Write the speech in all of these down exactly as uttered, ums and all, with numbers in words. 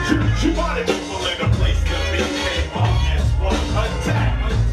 She wanted people in a place to be. Came on as one attack.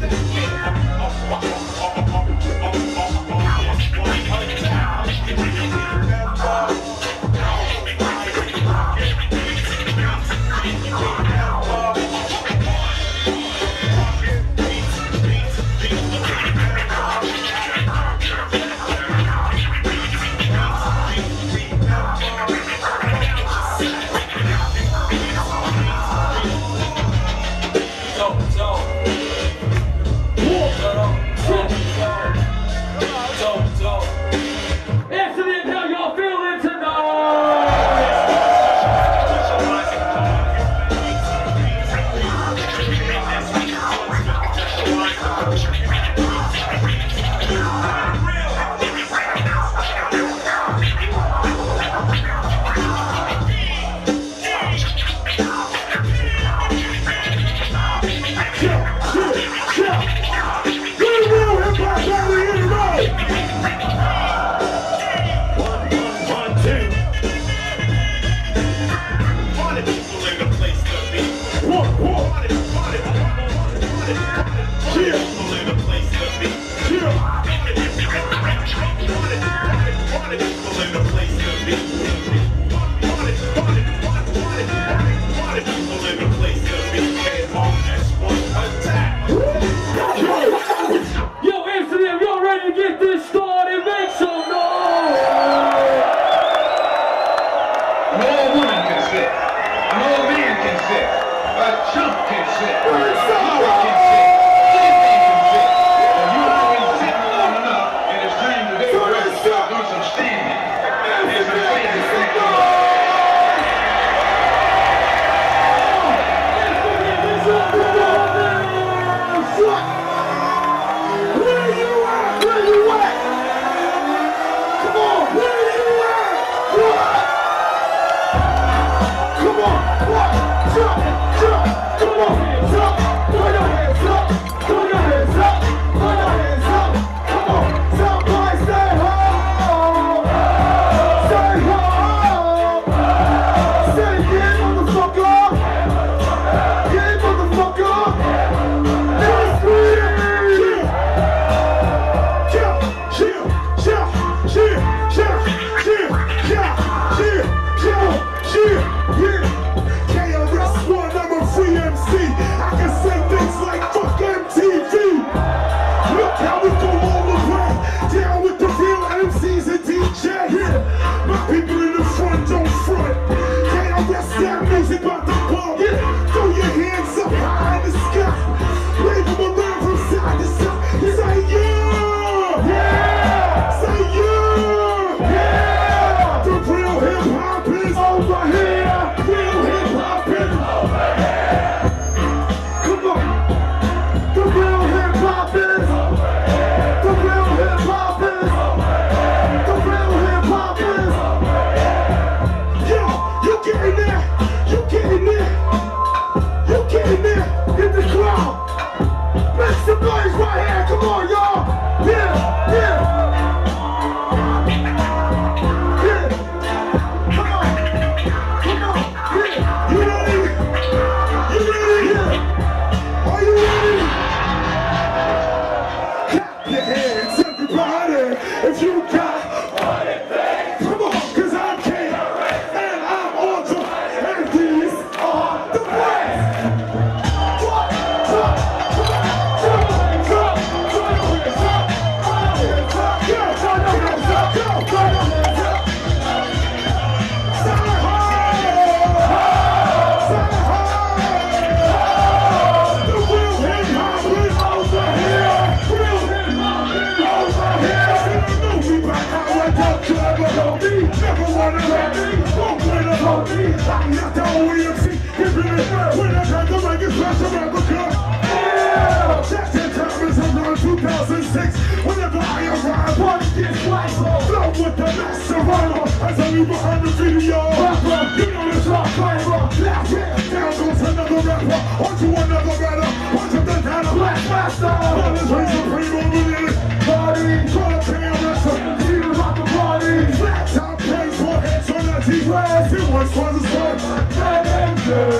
Whenever I arrive, what gets like flow with the master runner. As I leave behind the video, rapper, you know this rock flavor. Last hit, down goes another rapper. On to another better, on to the kind of black master. All is way supreme over there. Party, try to pay a wrestler. See the rock the party. Flat top plays, four heads on the T-Glass. It was for the sun.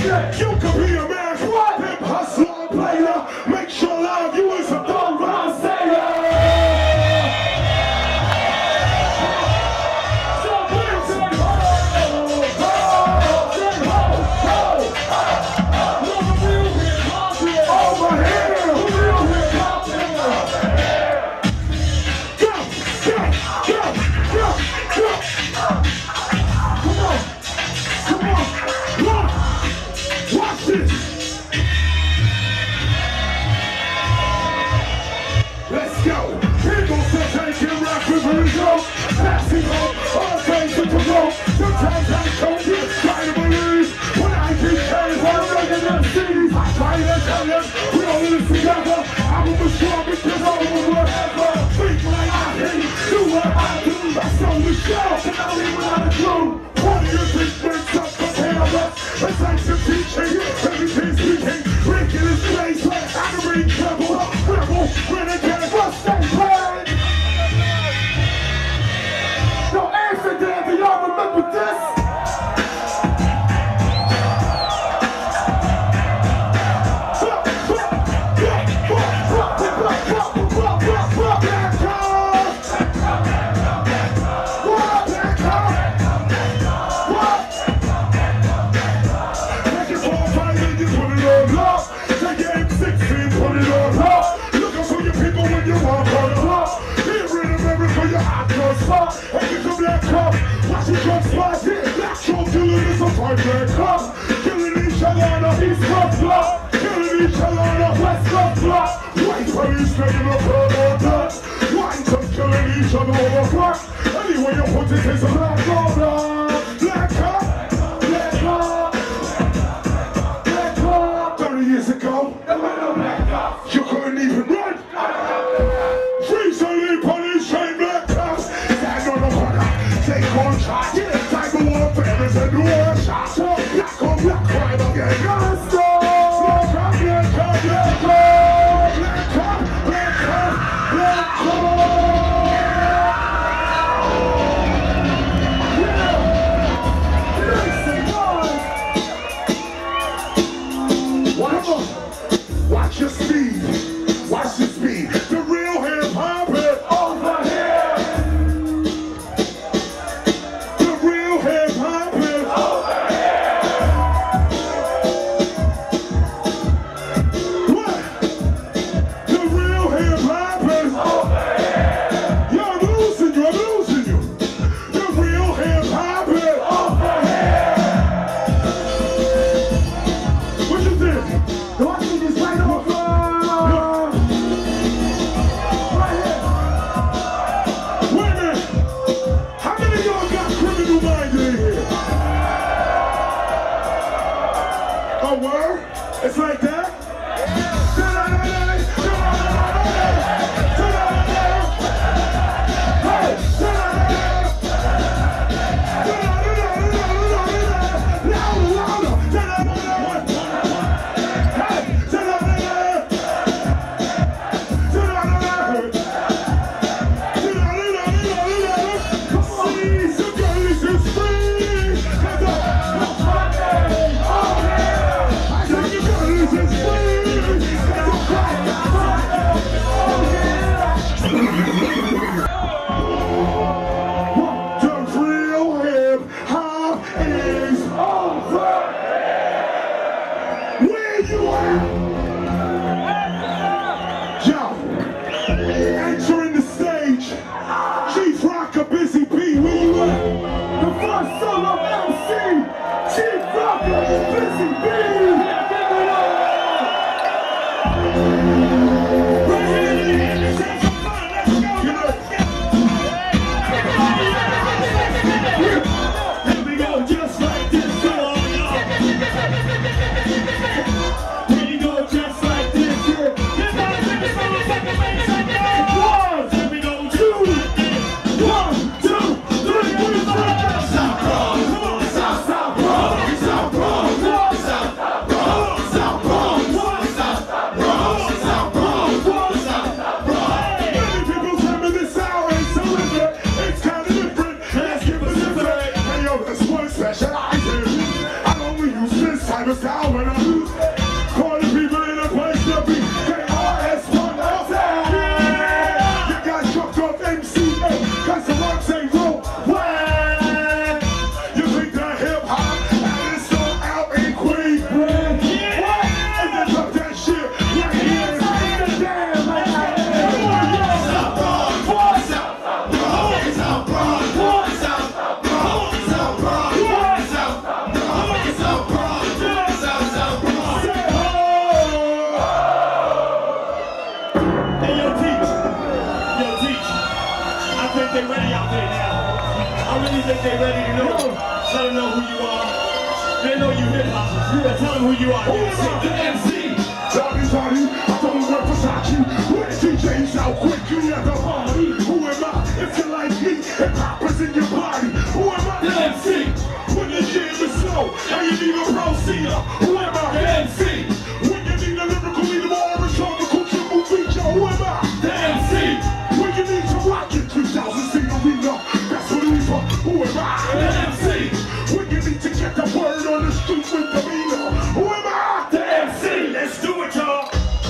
shit. You can be a man, what? Hip hustler, player. Make sure love you is a thumb round sailor. So please say ho, ho, ho, ho, ho. Look at real hip hop here. Over here, real hip hop here. Go, go, go, go, go. Come on, come on, look. Watch this. Let's go. Here goes the taking rap with her go. Passing home, all things to promote. Sometimes I don't get try to believe. When I keep carrying one million M Cs, I try to tell them we all in this together. I'm a strong because I'm a whatever. Think like I hate, do what I do. That's on the show, and I'll leave without a clue. What do you think makes up the terror? It's like some teaching, everything's speaking. Breaking his place, I'm a ring trouble. Rebel, renegade, what's that plan? No Amsterdam, do y'all remember this? Black Cops, killing each other on the East Coast block, killing each other on the West Coast block. White police taking a bird on dust. White cops killing each other over clock. Anyway, you put it is a black order. Black cop, black cop, black cop. Thirty years ago, there were no black cops. You couldn't even run. Recently, police trained black cops. Stand on the corner, take on charge. Time of warfare is a new war shot. Black on black crime again. Non-stop. Black cop, black cop, black cop, black cop, black cop, black cop. Yeah. I really think they're ready to know. Let them know who you are. They know you hip hop. Yeah, tell them who you are. Who am I? The M C. Johnny, Johnny, I don't work for Sachi. When D Js out quickly at the party. Who am I? If you like me, hip hop is in your body. Who am I? The M C. When the jam is slow and you need a proceeder. Who am I? The M C. When you need a lyrical leader or a tropical triple feature. Who am I? The M C. When you need to rock it, three thousand seat arena. That's believer. Who am I? The M C. When you need to get the word on the street with the meaner. Who am I? The M C. Let's do it, y'all.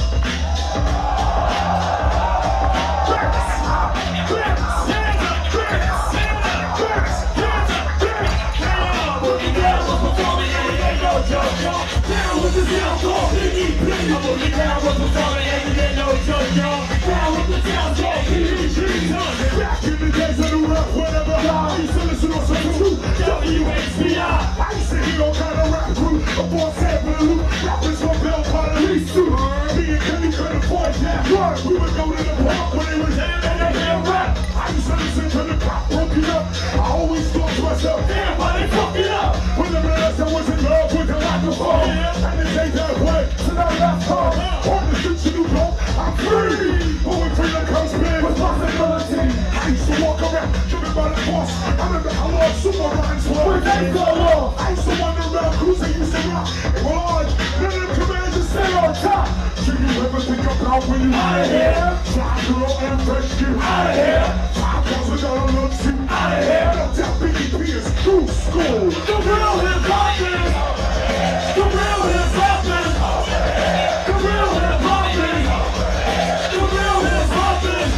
Down with the down talk, P D P. I'm only down with the falling and you get no joke, y'all. Down with the down talk, P D P. Back in the days of the rap, whatever. I used to listen on some true W H B I. I used to hear all kind of rap group. A boss had blue. Rappers from Bell Police too. Me and Kenny couldn't afford that. We would go to the park when they was in and they hear rap. I used to listen to the pop broke it up. I always thought to myself, damn, why they fuck it up? Whenever else I was in love with the microphone. And it ain't that way, so now that's home. On the streets you know, I'm free. Going free like comes big responsibility. I used to walk around, driven by the boss. I remember how long sumo lines were. When they go off, I used to wander around, cruising, used to rock. They were large, none of them commanders just stay on top. Do you ever think about when you out of here? Fly girl and fresh gear, out of here. Five girls without a look to, out of here. No doubt B D P is true school. The real hip hop is. The real hip hop is. The real hip hop is. The real hip hop is.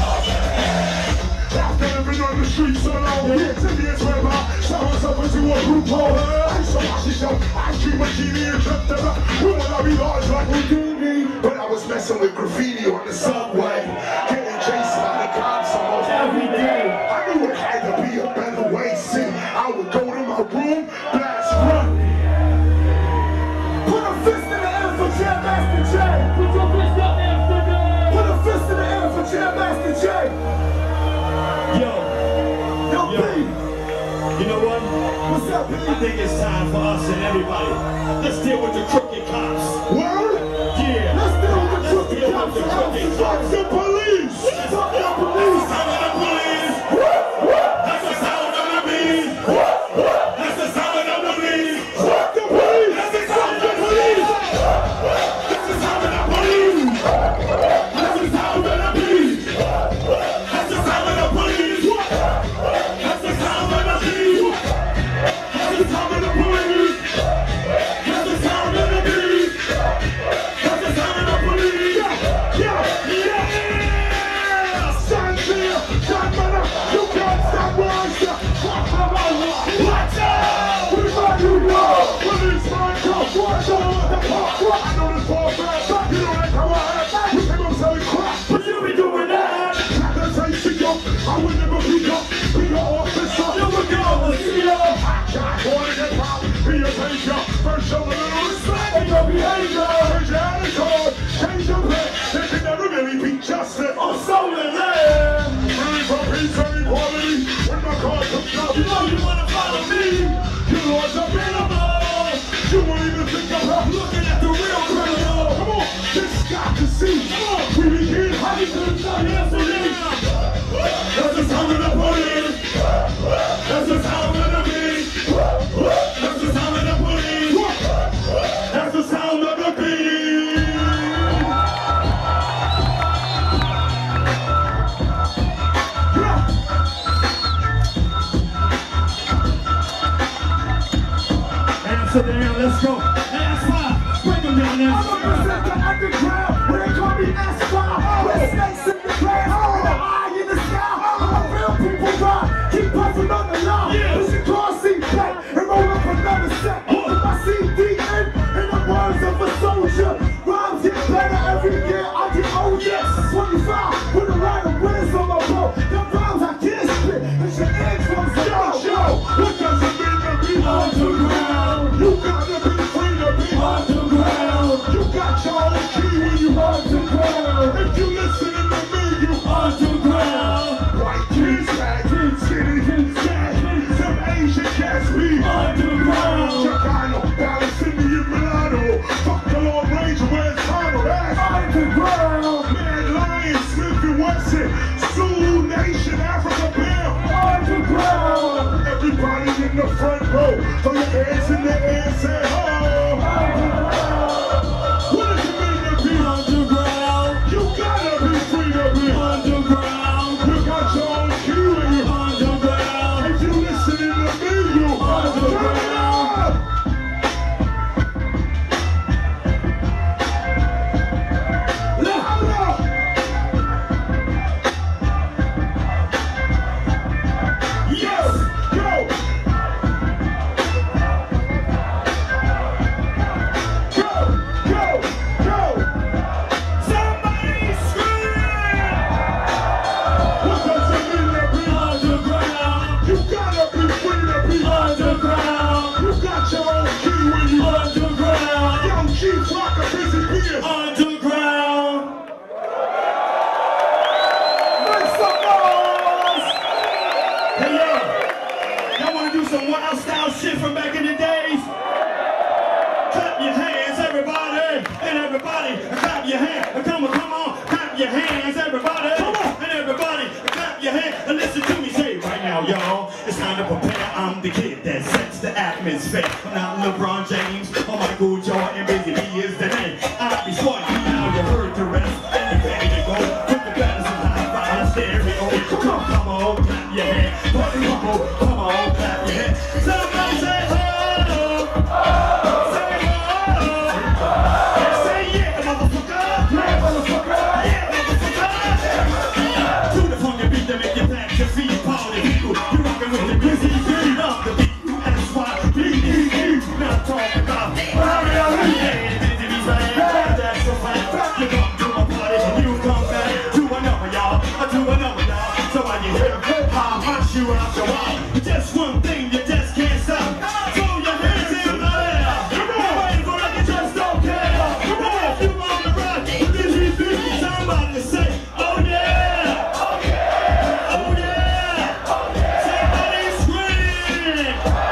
After living on the streets so long, yeah, ten years went by, saw myself into a group home. I used to watch the show, I dream of T V and dreamt about when will I be large like Houdini. But I was messing with graffiti on the subway, getting chased by the cops almost every day. I knew it had to be a better way. See, I would go to my room, blast run. Put a fist in the air for Jam Master J. Put your fist up there for the. Put a fist in the air for Jam Master J. Yo. Yo, Yo. B. You know what? What's up, B? I think it's time for us and everybody. Let's deal with the crooked cops. Word? Yeah. Let's deal with the Let's crooked deal cops. with the crooked Fuck cops. the police. Fuck the police. Sound of the police. That's the sound of the beat. That's the sound of the police. Fuck the police. That's the sound of the police. That's the sound of the police. That's the sound of the police. That's the sound of the police. That's the sound of the police. That's the sound of the police. That's the sound of the police. That's the sound of the police. Yeah, yeah. Stand there, stand better. You can't stop us. Watch out. What do you know? Police man, come watch out. The park, I know this ball bad. You know that come on. We came up selling crap, but you be doing that. That's how you see yo. I would never be up. Be your officer. You would go over here. I can't want to get out. Be a pager. First show a little respect. And your behavior. Change your attitude. Change your play. They can never really be justice. I'm so in there. Free for peace and equality. When my car comes up, you know you want to follow me. You lords are available. You won't even think about looking at the real criminal. Come on, this got to see. Come on, we begin hiding to the sun. Yes, we did. That's the sound of the police. That's the sound of the beat. That's the sound of the police. That's the sound of the beat. Yeah. Answer down, let's go. Ass five. Bring them down there. I'm represent the underground. When they call me S five. With snakes in the grass. With an eye in the sky. All real people ride. Keep puffing on the line. Yeah. Push your car seat back and roll up another set. Put my C D in, in the words of a soldier. Rhymes get better every year. I get older. twenty-five with a lot of winners on my boat. The rhymes I can't spit. It's your eardrums like a show. What does it mean to be underground? You gotta be free to be underground. You got your own key when you underground. If you listen roll. Throw your hands in the air and say, oh. What does it mean to be underground? You gotta be free to be underground. You got your own key when you underground. If you listening to me, you underground. Louder. Yes, go. Go, go, go. Somebody scream. What does it mean to be underground? You gotta be free to be underground. You got your own key when you underground. Young Chief Rock a busy being underground. Make some noise. Hey yo, y'all wanna do some wild style shit from back in the days? Clap your hands, everybody, and everybody, clap your hands. Come on, come on, clap your hands, everybody, come on, and everybody, clap your hands. And listen to me say right now, y'all, it's time to prepare. I'm the kid that sets the atmosphere. I'm not LeBron James or Michael Jordan, Busy Bee is the name. I'll be sporting you now, you heard the rest, and you ready to go. Put the battles in high five, stereo. Come, come on, clap your hands. Party people, come on, clap your hands. Somebody say, oh. Say, oh. Say, yeah, motherfucker. Yeah, motherfucker. Yeah, motherfucker. To the funky beat that make you back your feet. Party people, you rockin' with the Busy Bee. Love the beat, S Y B E E. Now talk about Mario Lee. Busy Bee's right here. That's so fine. You come to my party, you come back to another, y'all. To another, y'all. So when you hear how much you out your wall, just one thing you just can't stop. Throw your hands in the air. You're waiting for it, you just don't care. Come on, if you on the run, Busy Bee, somebody say, oh yeah, oh yeah, oh yeah, somebody scream.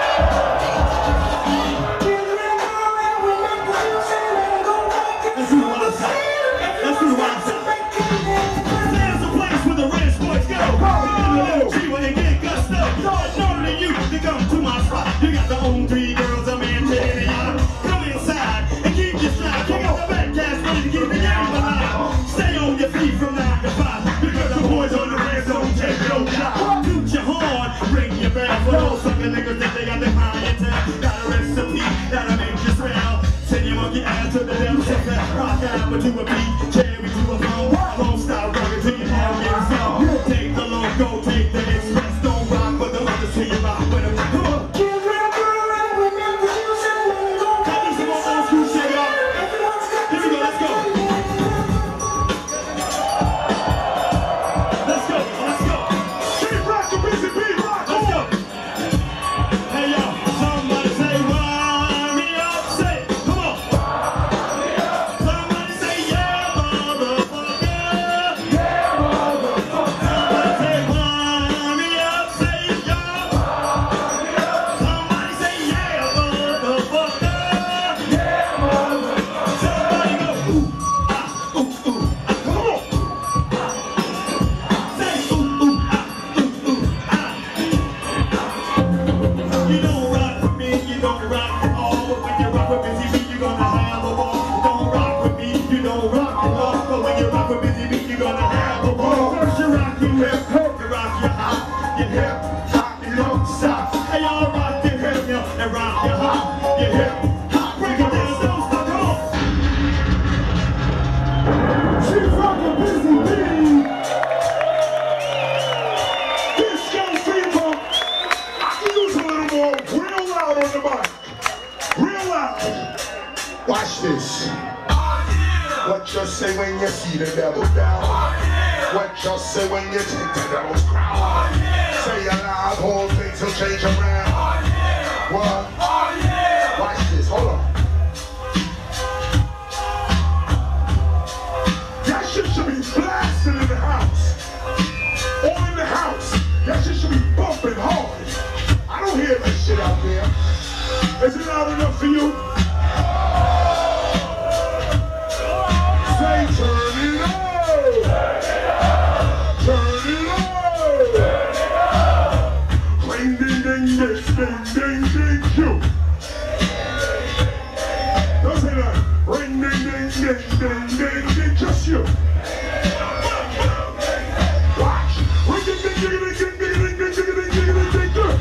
Let's do the wild side. Let's do the wild side. There's a place where the rich boys go. G when they get gussed up. Smarter than you, they come to my spot. You got the own three girls, a man, ten, and y'all. Come inside and keep your stride. Check out the back cast, ready to keep the game alive. Stay on your feet from nine to five. Because the boys on the red zone take no job. Toot your horn, ring your bell for those sucker niggas that they got the clientele. Got a recipe that'll make you swell. Send your monkey ass to the devil, set that rock out to a beat, cherry to a bone. I won't stop rocking till you have your song. Take the loco, take the express, don't rock, but the others till you rock with them. Come on. Can I do some more old school shit, y'all? Here we go, let's go. Let's go, let's go. Chief Rock the Busy Bee, rock, let's go. Hey y'all, somebody say wind me up, say, come on. Somebody say yeah, motherfucker. Yeah, motherfucker. Somebody say wind me up, say y'all. Somebody say yeah, motherfucker. Yeah, motherfucker. Somebody go ooh, ah, ooh, ooh, ah, come on. Say ooh, ooh, ah, ooh, ooh, ah. You don't rock with me, you don't rock at all. But when you rock with Busy Bee, you're gonna have a ball. Don't rock with me, you don't rock at all. But when you rock with Busy Bee, you're gonna have a ball. First you rock your hip, you rock your hop, your hip, hop, you don't stop. Hey y'all rock your hip, yo, and rock your hop, your hip, hop. Break it down, don't stop, come on. Chief Rock the Busy Bee. Disco fever. I can use a little more, real loud on the mic. Real loud. Watch this. What you say when you see the devil down? What you say when you take the devil's crown? Say aloud, whole things will change around. What? Watch this, hold on. That shit should be blasting in the house. Or in the house. That shit should be bumping hard. I don't hear that shit out there. Is it loud enough for you? Say turn it up. Turn it up. Ring ding ding ding, ding, ding, ding, you. Don't say that. Ring, ding, ding, ding, ding, ding, ding, just you. Watch. Ring, ding, ding, ding, ding, ding, ding, ding, ding, ding, ding, ding, ding, ding.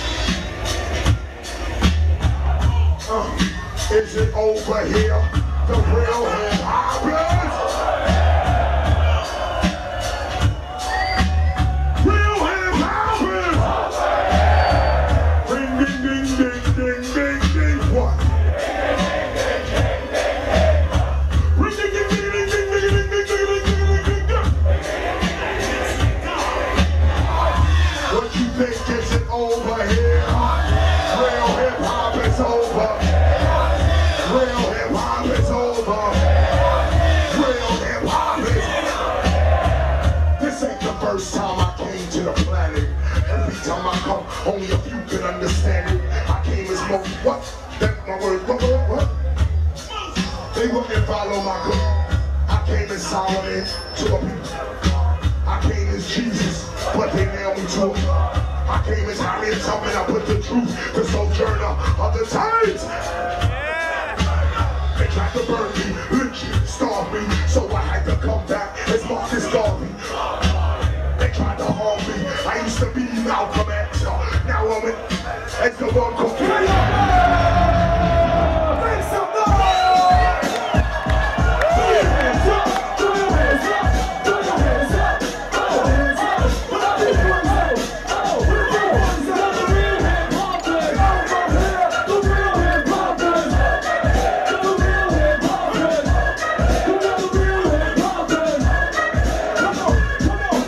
Uh, is it over here? The real hip hoppers? Real hip hoppers! Ring, ding, ding, ding, ding, ding, ding, what? Ring, ding, ding, ding, ding, ding, ding, ding, ding, ding, ding, ding, ding. What you think, is it over here? Real hip hop is over. Real hip hop is over. Real hip hop is. This ain't the first time I came to the planet. Every time I come, only a few can understand it. I came as most what? That's my word. What? What? What? They wouldn't follow my good. I came as Solomon to a people. I came as Jesus, but they nailed me to it. I came as Harriet Tubman. I put the truth to Sojourner other times. They tried to burn me, lynch me, starve me, so I had to come back as Marcus Garvey. They tried to harm me. I used to be Malcolm X. Now I'm in as the one called Make some noise! Throw your hands up! Throw your hands up! Throw your hands up! Throw your hands up! Put up your hands up! Put up your hands up! The real hip hoppers! Over here! The real hip hoppers! The real hip hoppers! The real hip hoppers! Come on! Come on!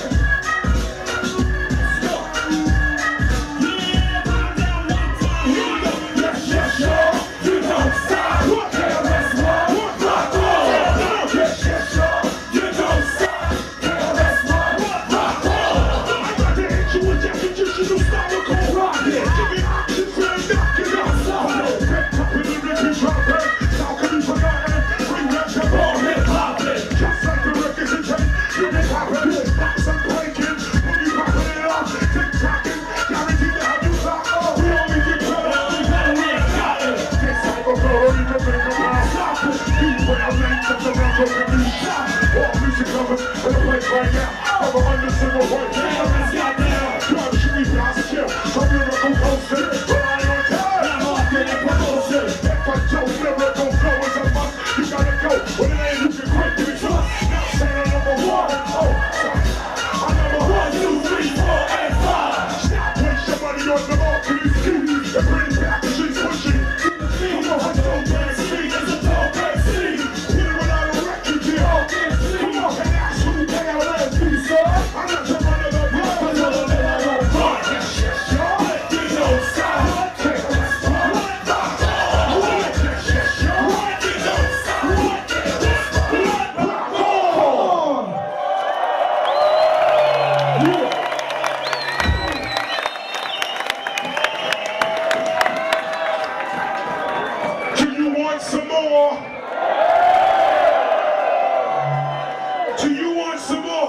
Yes, yes, yes! You don't stop! K R S One! Rock on! Yes, yes, yes! You don't stop! K R S One! Rock on! I got to hit you with that traditional style rock it! Give me options when I'm knocking out solid! Pick up in the Ricky trumpet! How can you forget? Bring back the ball hip hopping! Just like the records and tape, you can pop it! Box and breaking, when you popping it off, tick-tocking, guaranteed to have you locked off! We only get better, we gotta live got it! This type of flow, you can make a wild stop it! Keep well length of the record can be shot! All music lovers in the place right now, never under single word. K R S got down! Drug, should we pass chill? Some miracle posted, rely on time! Now I'm getting promotion! If a Joe miracle flow is a must, you gotta go. When it ain't, you can quit, give it trust. Now saying number one, oh, sorry. I'm number one, two, three, four, and five. Stop, waste your money on the marketing scheme. And bring back the she's pushing. Come on, let's go back speed. It's a dog back speed. Hit it without a record deal. Come on, and that's who K R S be, sir. I'm not the one of the blood, but the one that I don't run. Yes, yes, y'all. You don't stop. K R S One. Rock on. Yes, yes, y'all. You don't stop. K R S One. Rock on. Yeah. Do you want some more? Do you want some more?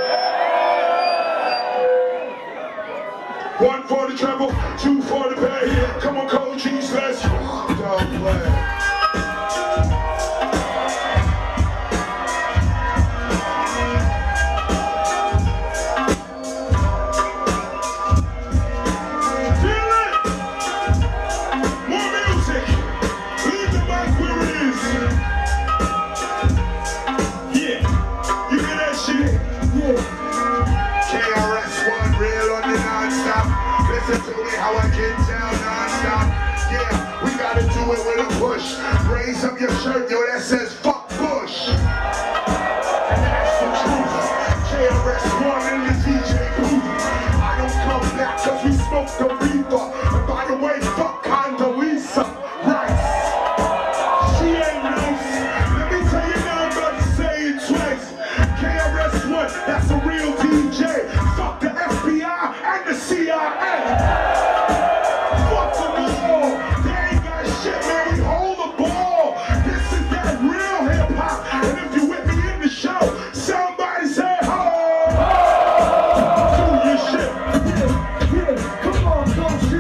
One for the treble, two for the pay. Come on, Coach Cheese, let's don't play. Feel it! More music! Leave the mic where it is! Yeah, you hear that shit? Yeah. K R S One, real on the non-stop. Listen to me how I get down non-stop. Yeah, we gotta do it with a push. Raise up your shirt, yo, that says fuck Bush. And that's the truth. K R S One in the D J booth. I don't come back cause we smoke the reefer. And by the way, fuck Condoleezza Rice. She ain't nice. Let me tell you now, I'm about to say it twice. K R S One, that's a real D J. Fuck the F B I and the C I A. Fuck them all. They ain't got shit, man. We hold the ball. This is that real hip hop. And if you with me in the show, somebody say ho. Do your shit. Yeah, yeah. Come on, don't you?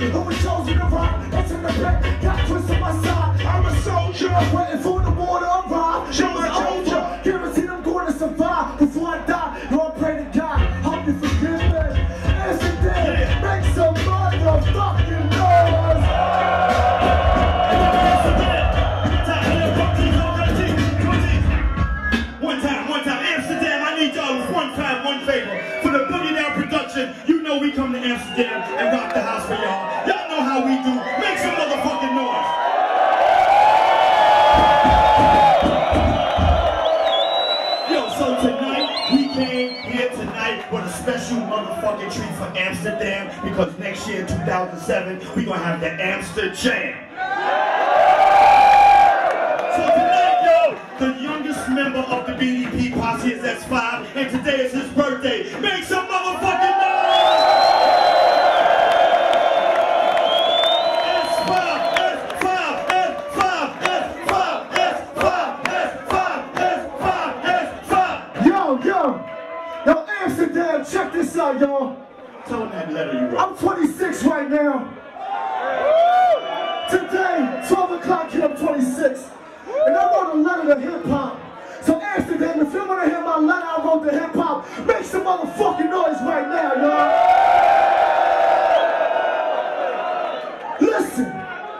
Who was chosen to rock? That's in the back. Got Chris on my side. I'm a soldier. Waiting for the war to arrive. Show my soldier. Guarantee I'm going to survive before I die. Lord, pray to God. Hope you forgive me. As it did, make some motherfucking noise. One time, one time, Amsterdam, I need y'all one time, one favor. For the Boogie Down production, you know we come to Amsterdam and rock the house for y'all. Y'all know how we do. Make some motherfucking noise. Yo, so tonight, we came here tonight with a special motherfucking treat for Amsterdam because next year, two thousand seven, we gonna have the Amsterdam. So tonight, yo, the youngest member of the B D P posse is S five, and today is his birthday. Make some motherfucking noise! S five, S five, S five, S five, S five, S five, S five, S five. Yo, yo, yo, Amsterdam, check this out, y'all. Tell them that letter you wrote. I'm twenty-six right now. Today, twelve o'clock here, I'm twenty-six. And I wrote a letter to hip-hop. So Amsterdam, if you want to hear my letter I wrote to hip-hop, make some motherfucking noise right now, y'all. Listen.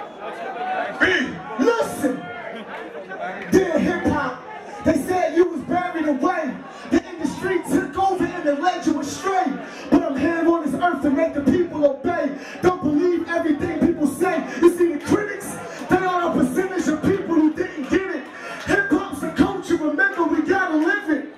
Listen. Dear hip-hop, they said you was buried away. The industry took over and they led you astray. But I'm here on this earth to make the people obey. Don't believe everything people say. You see, the critics, they are a percentage of people who didn't get it. Hip-hop's a culture, remember, we gotta live it.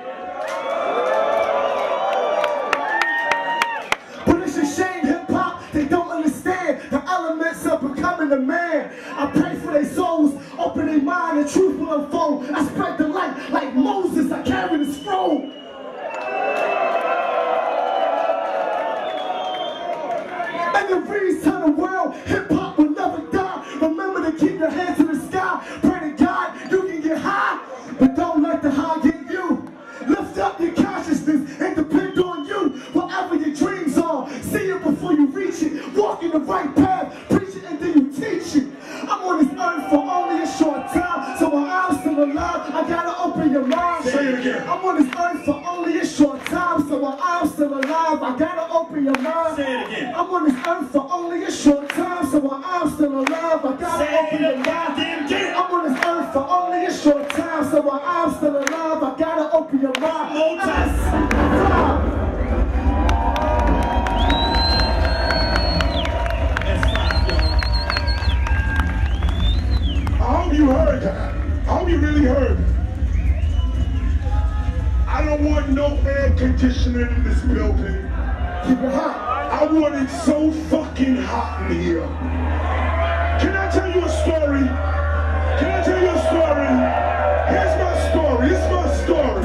But it's a shame, hip-hop, they don't understand the elements of becoming a man. I pray for their souls, open their mind, and truth will unfold. I spread the light like Moses, I carry the scroll. And the reason to the world, hip-hop will never die. Remember to keep your hands to the sky. Pray to God you can get high, but don't let the high get you. Lift up your consciousness and depend on you. Whatever your dreams are, see it before you reach it. Walk in the right path, preach it and then you teach it. I'm on this earth for only a short time, so while I'm still alive, I gotta open your mind. Say it again. I'm on this earth for only a short time, so while I'm still alive, I gotta open your mind. Say it again. I'm on this earth for only a short time, so while I'm still alive, I gotta Say open it your again. mind. I'm on this earth for only a short time, so while I'm still alive, I gotta open your mind. More time. I hope you heard that. I hope you really heard. I don't want no air conditioning in this building. Keep it hot. I want it so fucking hot in here. Can I tell you a story? Can I tell you a story? Here's my story. It's my story.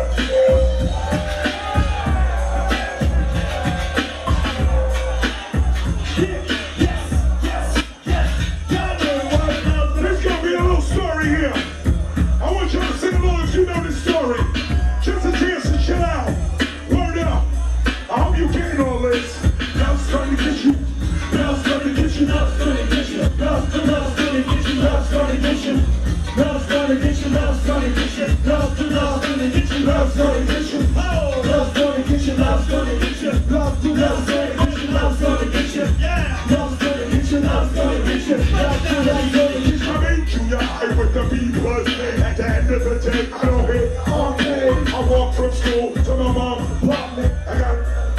There's gonna be a little story here. I want you to sing along if you know this story. Just a chance to chill out. Word up. I hope you getting all this. Love's gonna get you. Love's gonna get you. Love's gonna get you. Love's love's gonna get you. Love's gonna get you. Love's gonna get you. Love's gonna get you. Love's love's gonna get you. Love's gonna get you. Oh, love's gonna get you. Love's gonna get you. Love's love's gonna get you. Love's gonna get you. Yeah. Love's gonna get you. Love's gonna get you. Love's love's gonna get you. I'm in junior high with the B plus. At the end of the day, I don't hit okay. I walk from school to my mom. Pop me. I got.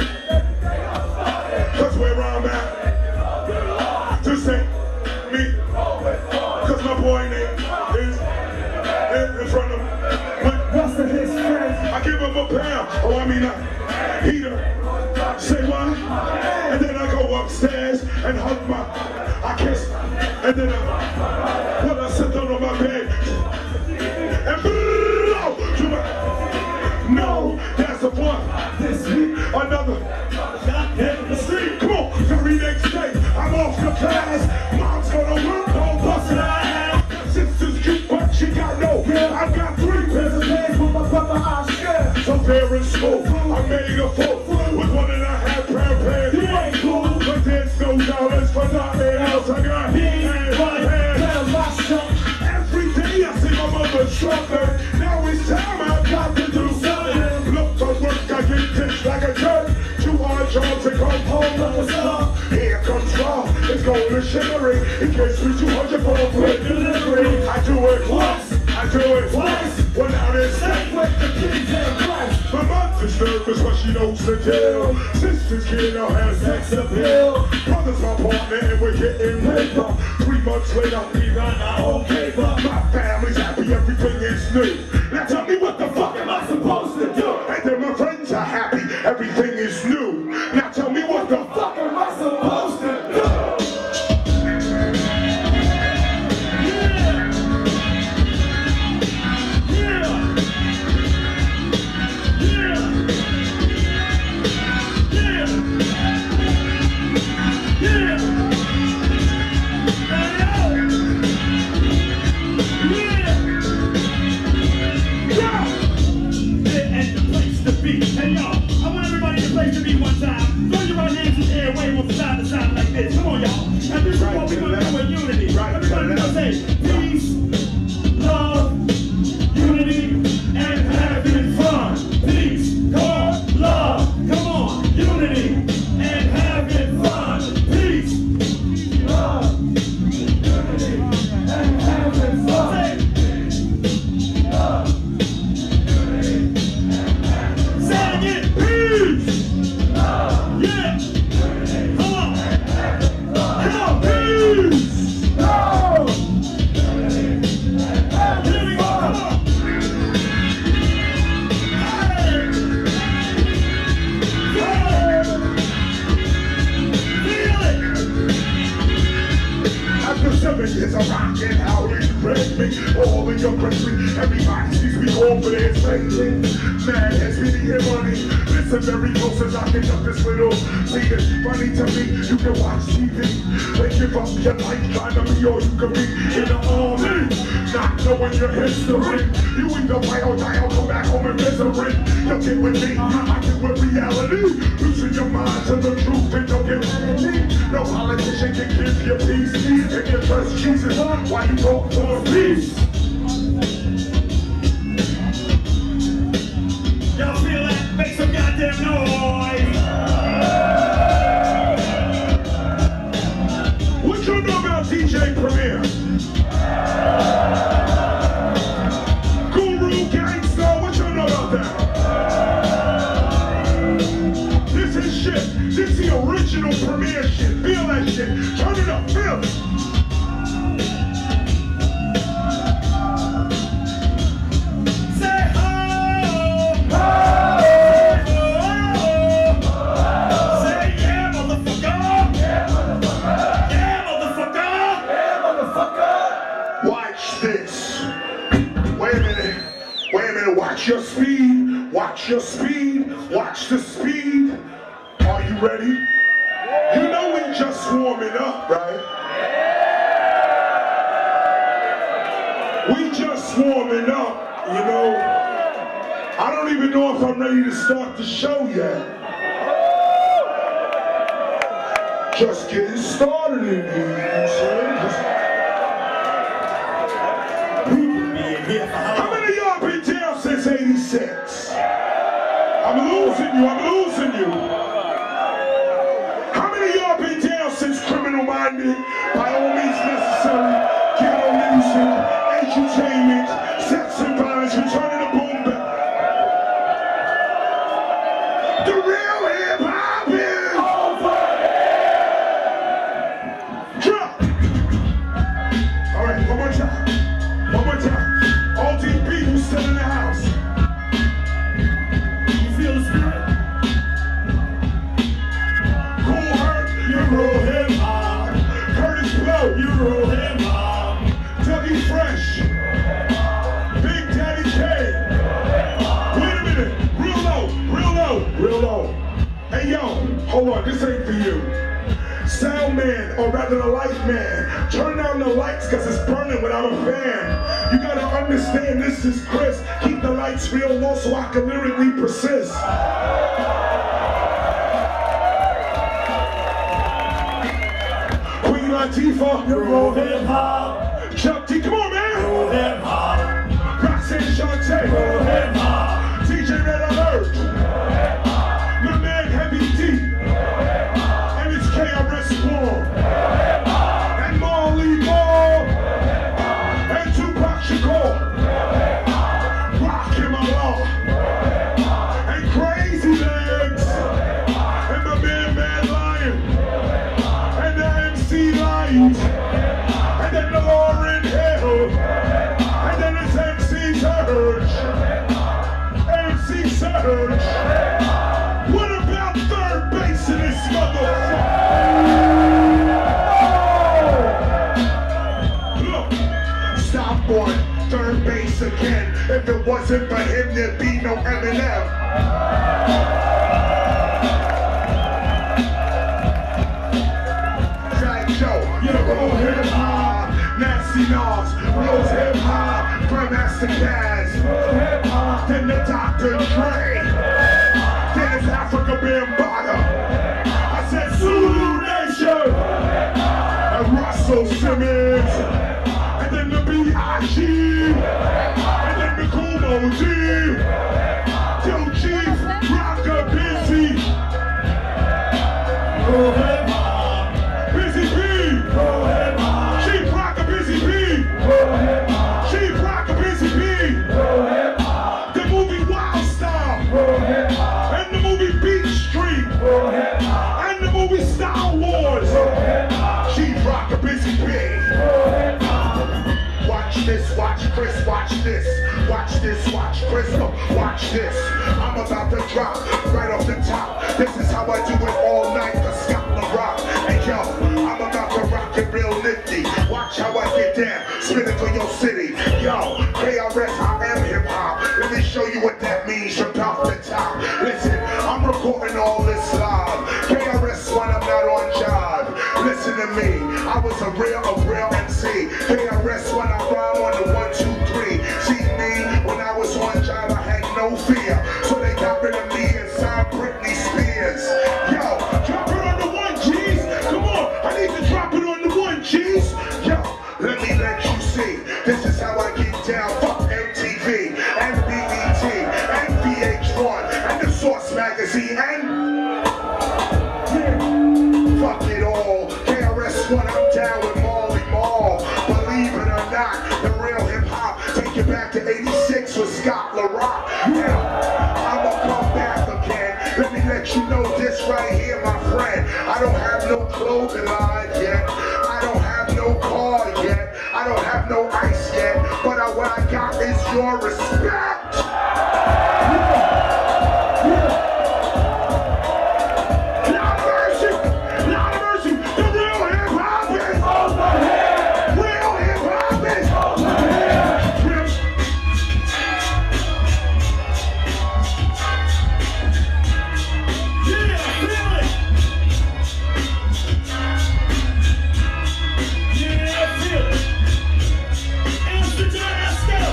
Cause where I'm at, just ain't me. Cause my boy name is in, in front of me. What's of his friends? I give him a pound. Oh, I mean a heater. Say what? And then I go upstairs and hug my, I kiss, and then I, when I sit down on my bed, and blow to my, no, that's the one. This week, another. Hit the street, come on, very next day, I'm off to class. Mom's gonna work, don't bust it ass. Sister's cute, but she got no. Yeah, I've got three pairs of pants with my brother I share. So there in school, I made a fool with one and a half pair of pants. You ain't cool, but there's no doubt Cause for nothing else I got hands, my hands. Every day I see my mother struggling. Now it's time I've got to do something. Look for work, I get ditched like a jerk. Two hard jobs to come home with the sun. Here comes raw, it's golden shimmering. It gets me two hundred for a quick delivery. I do it once, I do it twice. Well now there's sex with the kids and Christ. My mother's nervous but she knows the deal. Sisters kid now has sex appeal. Brother's my partner and we're getting paper. Three months later we got our own paper. My family's happy, everything is new. Now tell me what the fuck am I supposed to do? And then my friends are happy, everything is new. Now tell me what the fuck am I supposed to do? Hey y'all, I want everybody in the place to be one time. Throw your right hands in the air, wave them from side to side like this. Come on y'all. And this is right, what we're going to do in unity. Right, everybody gonna say peace, love, unity, and having fun. Peace, God, love, come on, unity, and having fun. Peace, love, unity, and having fun. Say, love. Seven years of rockin' how you break me. All in your country, everybody sees me over there saying, man, has me to get money. Listen very close as I pick up this little. See, it's funny to me, you can watch T V and give up your life trying to be all you can be in the army. Not knowing your history. You either fight or die or come back home in misery. You get with me, I get with reality. Losing your mind to the truth and don't get vanity. No politician can give you peace. If you trust Jesus, why you go for peace? Y'all feel that? Make some goddamn noise! What you know about D J Premier? Guru Gangsta, what you know about that? This is shit. This is the original Premier shit. Feel that shit. Turn it up, feel it. Watch your speed, watch your speed, watch the speed. Are you ready? You know we just warming up, right? We just warming up, you know. I don't even know if I'm ready to start the show yet. Just getting started in here, you know what I'm saying? Just... How many of y'all been down since eighty-six? I'm losing you, I'm losing you. How many of y'all been down since Criminal Minded? By all means necessary, ghetto music, entertainment, sex and violence, returning to boom back. The real hip hop is over. Drop. All right, one more time. One more time. All these people still in the house. You feel the spirit? Cool Herc, you real hip hop. Curtis Blow, you real hip hop. Dougie Fresh, Big Daddy K. Wait a minute, real low, real low, real low. Hey yo, hold on, this ain't for you. Sound man, or rather the light man, turn down the lights cause it's burning without a fan. You gotta understand this is Chris. Keep the lights real low so I can lyrically persist. Latifah, You rule hip hop. Chuck D, come on, man. Rule hip hop. Roxanne Shante, Rule hip hop. D J Red Alert, my man Heavy D, and it's K R S One, and Marley Marl, and Tupac Shakur, Rakim Allah, and Crazy Legs, and my man Mad Lion, and the M C Light, and then the Lauryn Hill, and then it's M C Surge. M C Surge. What about third base in this motherfucker? Look, stop on third base again. If it wasn't for him, there'd be no Eminem. Jack Joe, you roll hip hop. Nasty Nas, Rose hip hop. Grandmaster Caz, hip hop. Then the Doctor Dre. Then it's Africa Bambaataa. I said Zulu Nation. And Russell Simmons. And then the B I G. And then the Kumo D. Yo, Chief, Rocker, Busy. Rule hip hop. Busy B. Rule hip hop. Chief Rocker, Busy B. Rule hip hop. Chief Rocker, Busy B. Rule hip hop. The movie Wild Star. Rule hip hop. And the movie Beat Street. Rule hip hop. And the movie Star Wars. Rule hip hop. Chief Rocker, Busy B. Rule hip hop. Watch this, watch Chris, watch this. Watch this, watch Chris, oh, watch this. I'm about to drop right off the top. This is how I do it all night, the Scotland rock. And yo, I'm about to rock it real nifty. Watch how I get down, spin it for your city. Yo, K R S, I am hip hop. Let me show you what that means from top to top. Listen, I'm recording all this live. K R S when I'm not on job. Listen to me, I was a real, a real M C. K R S when I rhyme on the one, two, three. See me, when I was on job, I had no fear. So they got rid of me and signed Britney Spears. Yo, drop it on the one, G's. Come on, I need to drop it on the one, G's. Yo, let me let you see. This is how I get down. Fuck M T V, and B E T, and V H one, and the Source magazine, and yeah, fuck it all. K R S when I'm down with Marley Marl. Believe it or not, the real hip hop. Take it back to eighty-six with Scott LaRock. Yeah, I'ma come back again. Let me let you know this right here, my friend. I don't have no clothing line yet. I don't have no car yet. I don't have no ice yet. But I, what I got is your respect. Yeah. Yeah. Lord of mercy, Lord of mercy. The real hip hop is over here. Real hip hop is over here. Real. Yeah, feel it. Yeah, feel it. Amsterdam, let's go.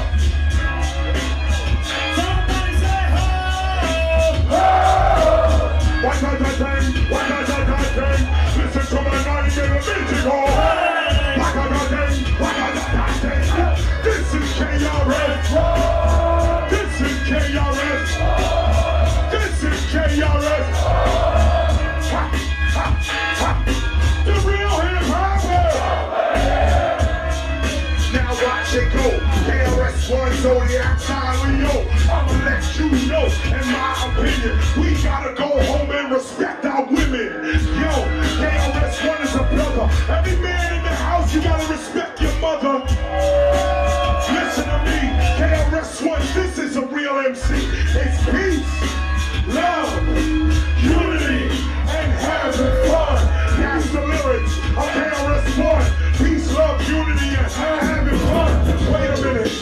Somebody say ho. What does that thing? What does that thing? Listen to my nine millimeter go. What does that thing? What does that thing? This is K R S. This is K R S. This is K R S. Ha, ha, ha. The real hip hopper. Now watch it go. K R S One, Zodiac, Time Leo. I'ma let you know, in my opinion, we gotta go home and respect our women. Yo, K R S One is a brother. Every man in the house, you gotta respect your mother. Listen to me, K R S One, this is a real M C. It's peace, love, unity, and having fun. That's the lyrics of K R S One. Peace, love, unity, and having fun. Wait a minute.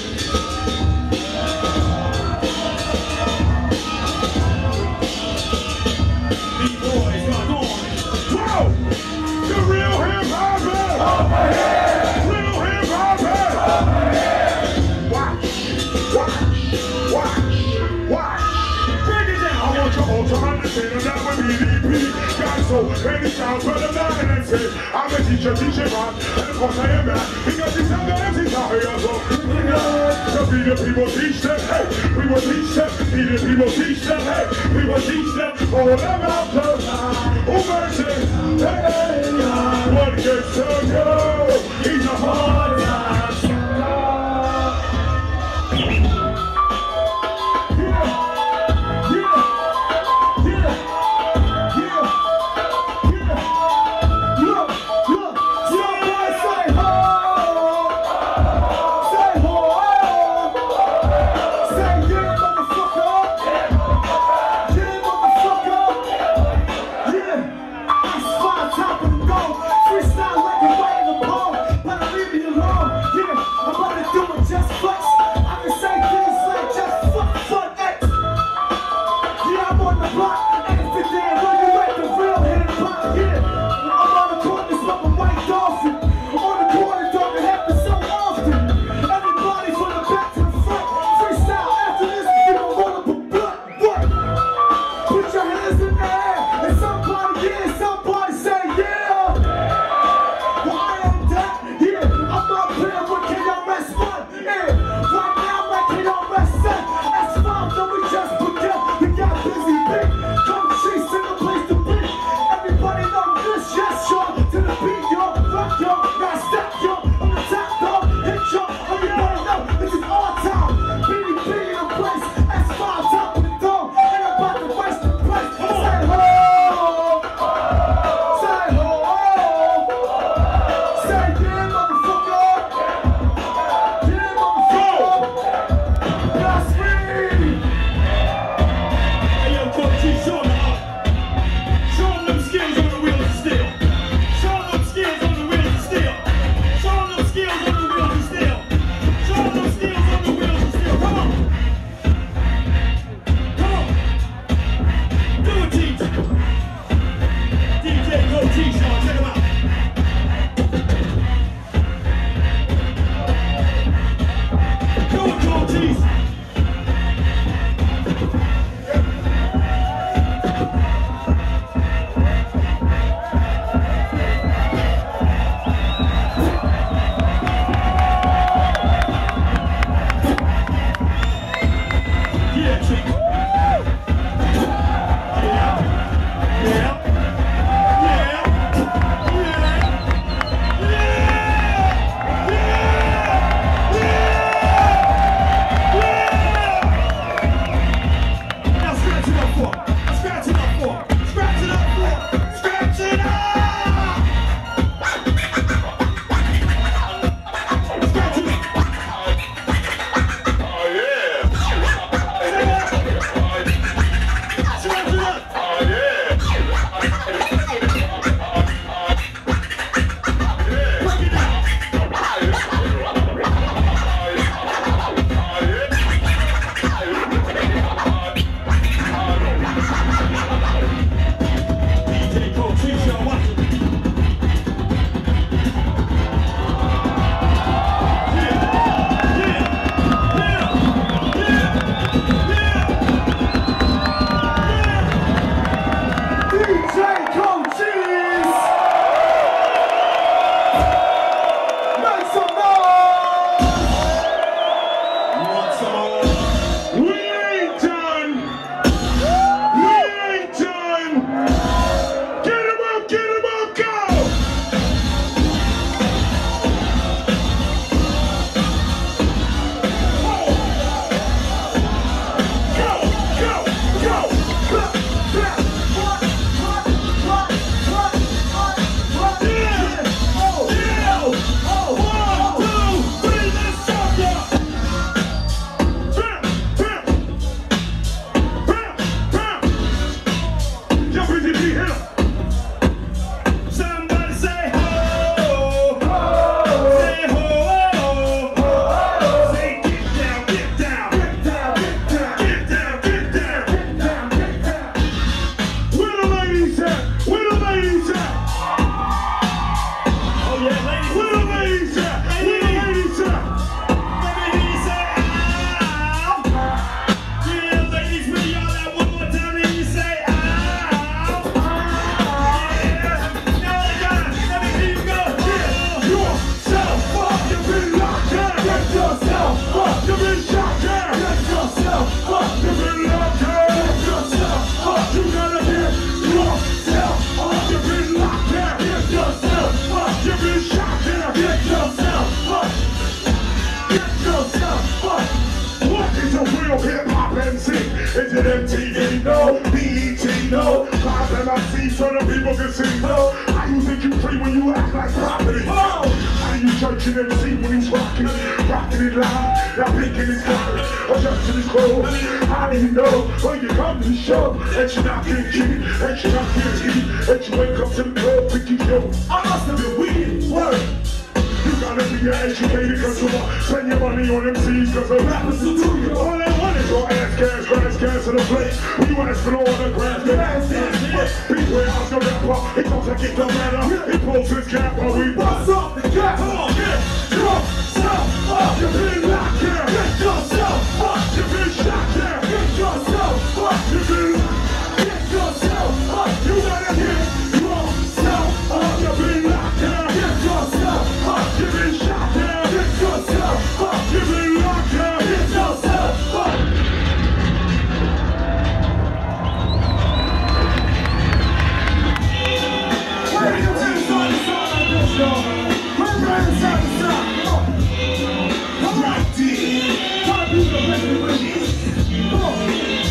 B-boys, rock on. Whoa! The real hip hop is over here! Real hip hop is over here! Watch, watch, watch, watch. Break it down. I want you all to understand that with E D P. Got So many sounds for the man and say, I'm a teacher, teacher man, and of course I am man, because it's not that it's not here, so be the people teach them, hey, we will teach them, be the people teach them, hey, we will teach them, all about the oh mercy, hey, what gets to go, he's a hard time. Freestyle like a wave. rated M T V, no, B E T, no. Cars and I see so the people can see, no. How you think you free when you act like property? Oh. How you churching M C when he's rocking, rocking it loud, now picking his clothes, adjusting his clothes? How do you know when you come to the show that you're not getting cheated, that you're not getting cheated, that you wake up to the club thinking, yo, I must have been weird, word. You gotta be educated cause you want spend your money on M Cs cause the rappers will do you. All they want is your ass gas, grass, gas in the place. When you ask for all the grass, gas, gas. Beware of the rapper, he don't take it no matter. He pulls his cap while we bust up the cap. Come on, get yourself up. You've been locked here. Get yourself up. You've been shot here. Get yourself up. You've been get yourself up. You gotta get yourself up. You've been locked here. Get yourself up. You've been shot here. Get yourself up. You've been locked here. Get yourself up. Wait till we start the song like this, y'all. We're right inside the song. Come on. Try to do the rest with me. Come on.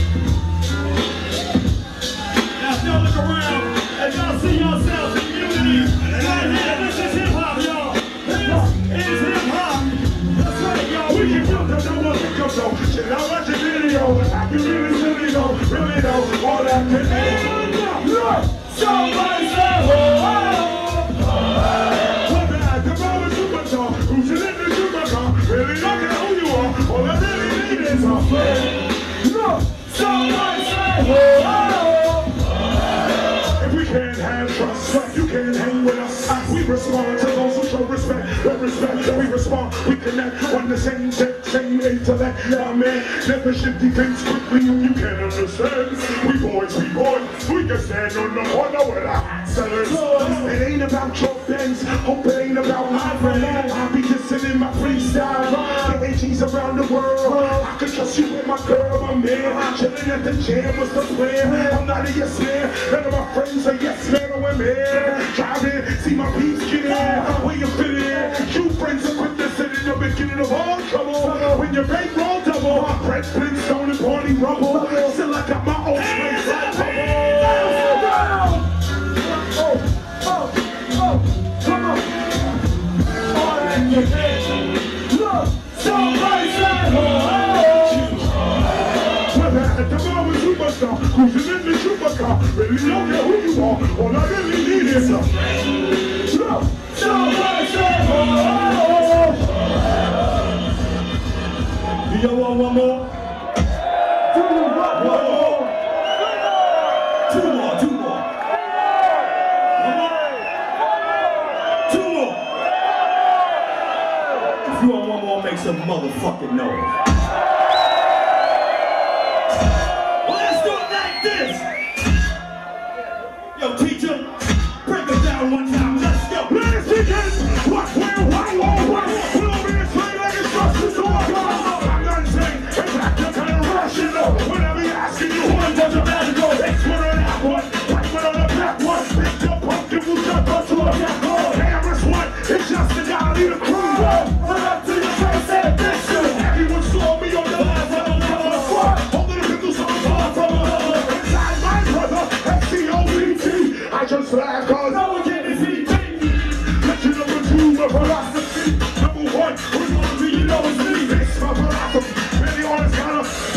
Now, if y'all look around and y'all see yourselves in unity, right here, this is hip-hop, y'all. This is hip-hop. That's right, y'all. We can jump to the one that comes on. Shit, I watch your video. I can really, really know, really know all that can do. Look, somebody say, oh, oh, oh. Look at the brother superstar who's in the supercar. Really look at who you are. All I really need is a friend. Look, somebody say, oh, oh, oh. If we can't have trust, you can't hang with us. We respond to those who show respect. That respect that we respond, we connect on the same tech, same intellect. Now, man, never shifty things quickly, you can't understand. We boys, we boys, we can stand on the corner with our hot sellers. It ain't about your things, hope it ain't about my friend. I'll be listening my freestyle. The A Gs around the world, I could trust you with my girl, my man. Chilling at the jam, what's the plan? I'm not a yes man, none of my friends are yes man or women. Driving, see my peeps get in, where you fit in. You friends are quick to sit in the beginning of all trouble. When your bank roll double, Brett Flintstone and Party Rumble. Still I got my own space like bubble. Oh, oh, oh, come on. All that in your head. Look, somebody say, oh, oh. We're back at the moment superstar, cruising in the supercar. Really don't care who you are, all I really need is a friend. Look, somebody say, oh, oh. Do you want one more? Two more, one more. Two more, two more. One more. Two more. If you want one more, make some motherfucking noise. Well, let's do it like this. Yo, teacher, break it down one time. Let's go. Let's begin. What, where, why, why, why? Put over here straight like it's just a walk. Whenever you're asking you one, does it matter? Go next one on that one, right one on the back one. Pick your pumpkin, we'll jump up to a back one. Harris one, it's just a guy lead a crew. Run up to the face and addiction. Everyone saw me on the last level, never front. Holding the pistols on far from another. Inside my brother, S C O B T. I just laugh cause no one can defeat me. Legend number two, my philosophy. Number one, we're gonna be, you know it's me. It's my philosophy. Really honest, kind of.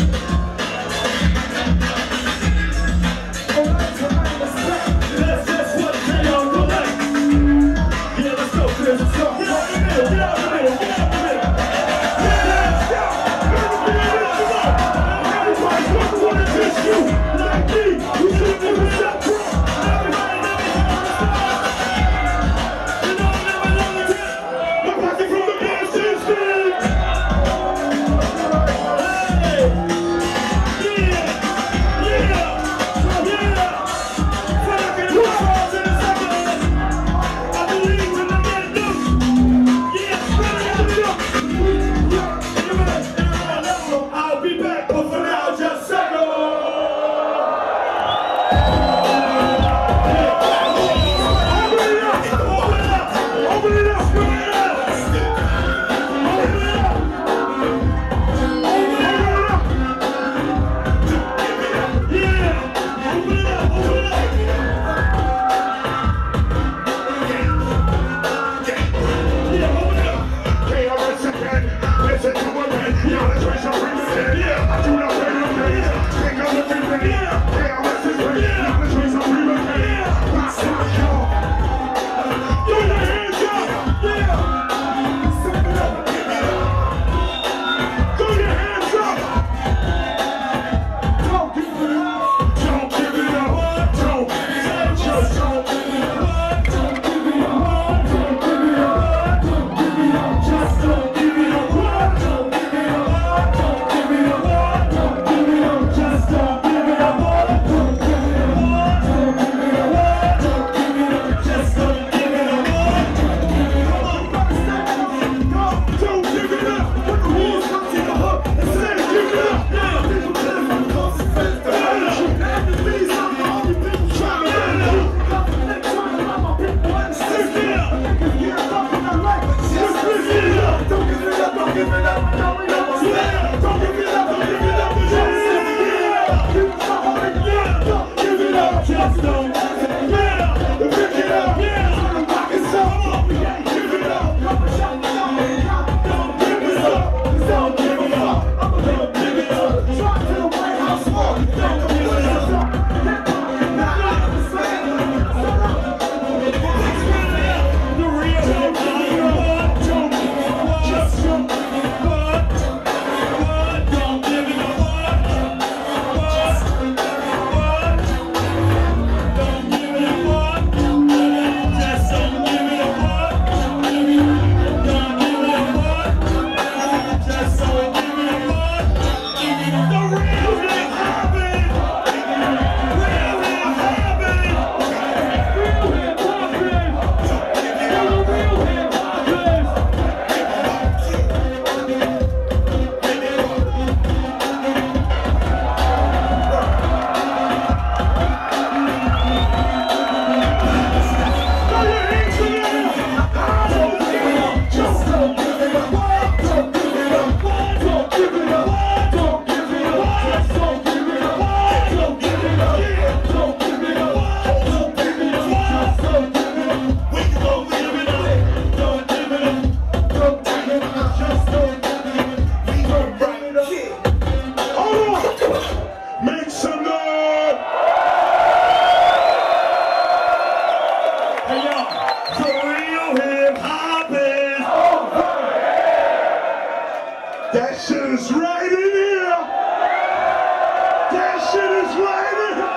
That shit is right in here. That shit is right in here.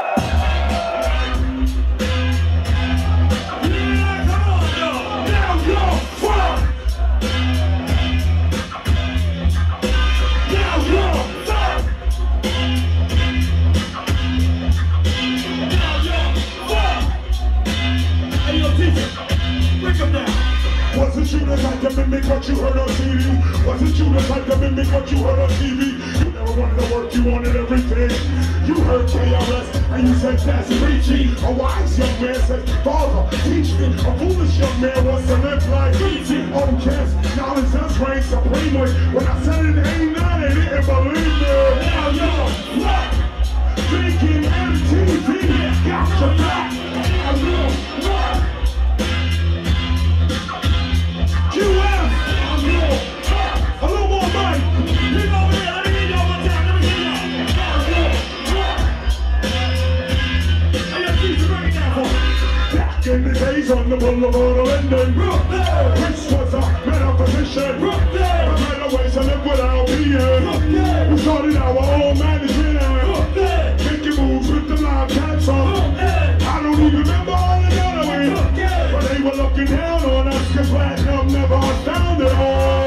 Yeah, come on, yo. Now go, fuck. Now go, fuck. Now go, fuck. Hey, yo, teacher, break them down. Wasn't you the type to mimic what you heard on T V? Wasn't you the type to mimic what you heard on T V? You never wanted to work, you wanted everything. You heard K R S and you said that's preachy. A wise young man said, Father, teach me. A foolish young man wants to live like easy. Oh yes, knowledge does reign supremely. When I said it ain't none, they didn't believe me. Now yo, what? Thinking M T V got your back. Now yo, what? Q M, a little more mic. Keep over here, let me hear y'all one time, let me hear y'all. Hey, yo, teacher, bring it down for me. Back in the days on the boulevard of Linden, Prince was a man of position. A better ways to live without being. We started our own management and making moves with the live cats on. I don't even remember all the other ways, but they were looking down on us because platinum never found it all.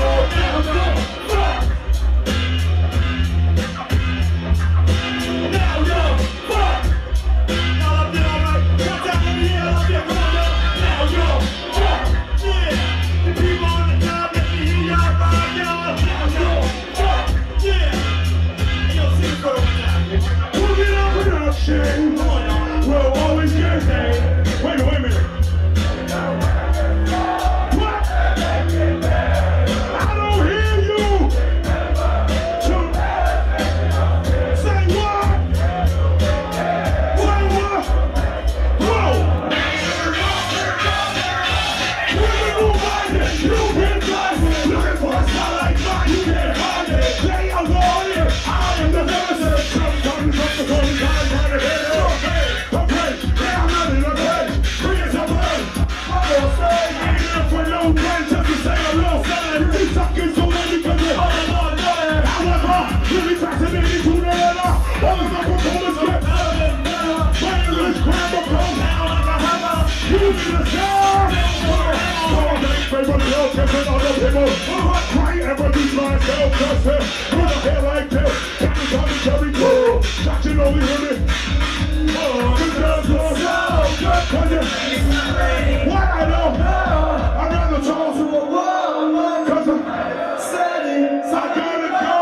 We'll always get there. Wait, wait a minute. What? I don't hear you. So, say what? What? What? Whoa. Women move like this. You can fly. Looking for a star like mine. You can't find it. They are warrior. I am the master. Come, come, come, come, come, come, come. Everybody else gets other people. Why ever do myself justice? With a hair like this, every time it's every cool. Touching only women. Oh, good girls are so good. What I know? I'd rather talk to a woman. Cause I'm steady. I gotta go.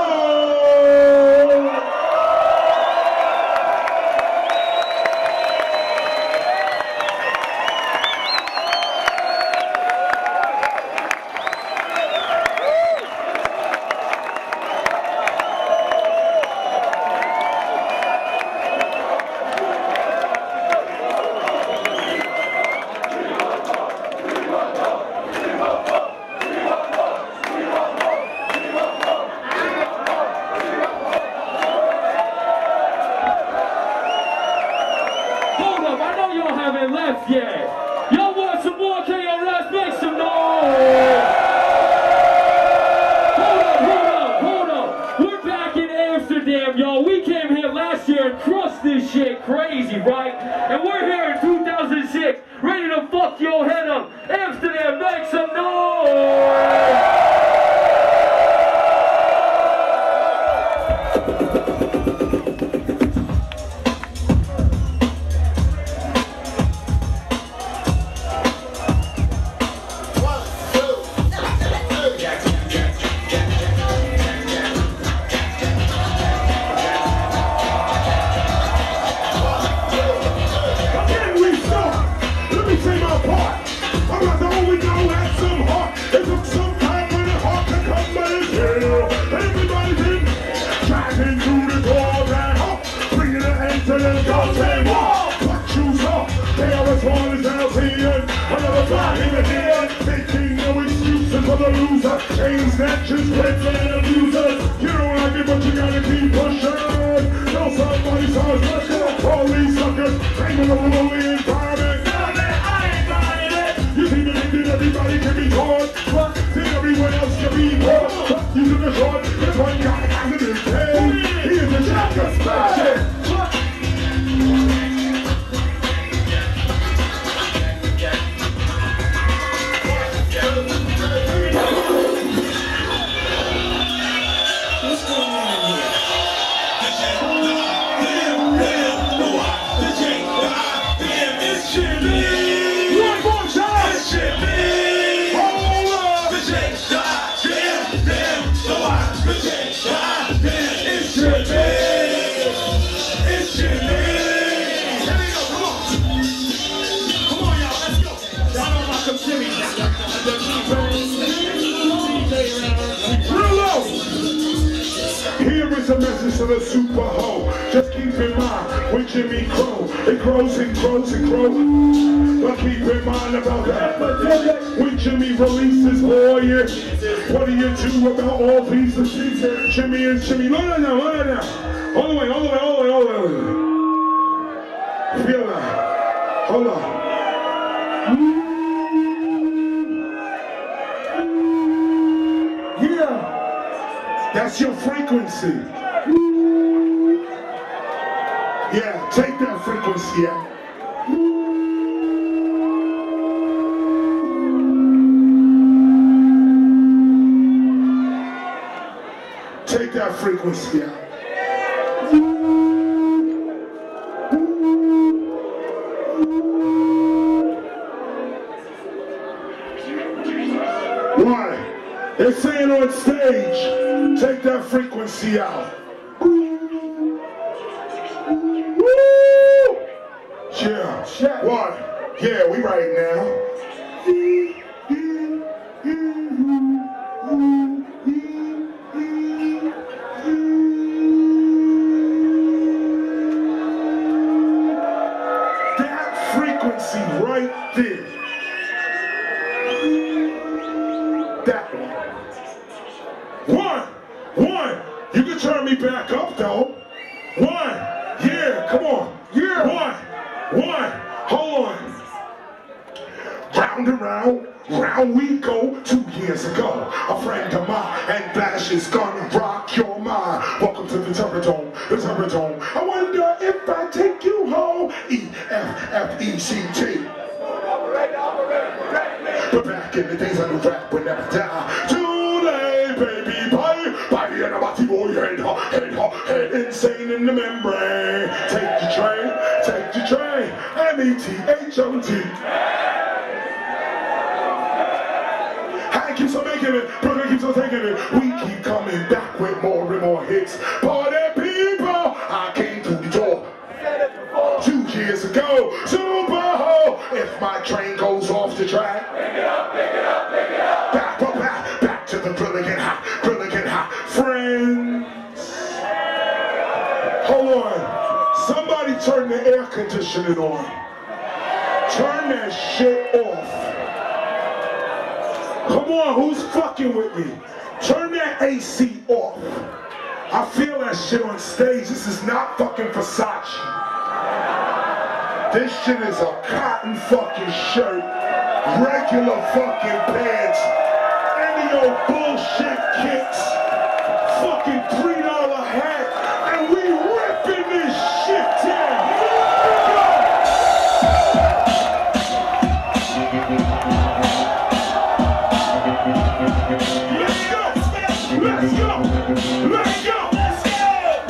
Left yet. Y'all want some more K R S? Make some noise! Hold up, hold up, hold up. We're back in Amsterdam, y'all. We came here last year and crushed this shit crazy, right? And we're here in two thousand six, ready to fuck your head up. Amsterdam, make some noise! Chain snatchers, rapes and abusers. You don't like it, but you gotta keep pushing. Know somebody's house, let's go. All these suckers, claiming a lonely environment. No, man, I ain't buying it. You seem to think that everybody can be caught. What? See, everyone else can be people. You to the short, this one got positive pain. He is a jack of special. A message to the super hoe. Just keep in mind when Jimmy Crow, it grows and grows and grows. But keep in mind about the epidemic when Jimmy releases, boy, yeah. What do you do about all these diseases? Jimmy and Jimmy, look at that, look at that. All the way, all the way, all the way, all the way. Feel that. Hold on. Yeah. That's your frequency. Yeah, take that frequency out. Take that frequency out. Why? They're saying on stage, take that frequency out. Yeah. What? Yeah, we right now. That frequency right there. That one. One. One. You can turn me back up though. One. Yeah, come on. Yeah. One. One. Hold on. Round and round, round we go. Two years ago, a friend of mine and Bash is gonna rock your mind. Welcome to the Terradome, the Terradome. I wonder if I take you home. E F F E C T. But back in the days, I knew rap would never die. Too late, baby, bye. By the end of my boy, head, head, head, insane in the membrane. Take the train, take the train. M E T H O T. Hank keeps on making it, brother keeps on taking it. We keep coming back with more and more hits. Party people, I came through the door two years ago. Super Ho, if my train goes off the track, pick it up, pick it up, pick it up. Back, back, back to the brilliant hot, brilliant hot friends. Hold on. Somebody turn the air conditioning on. Turn that shit off. Come on, who's fucking with me? Turn that A C off. I feel that shit on stage. This is not fucking Versace. This shit is a cotton fucking shirt, regular fucking pants, any old bullshit kicks, fucking three dollar hat, and we ripping this shit down. Let's go! Let's go! Let's go! Let's go!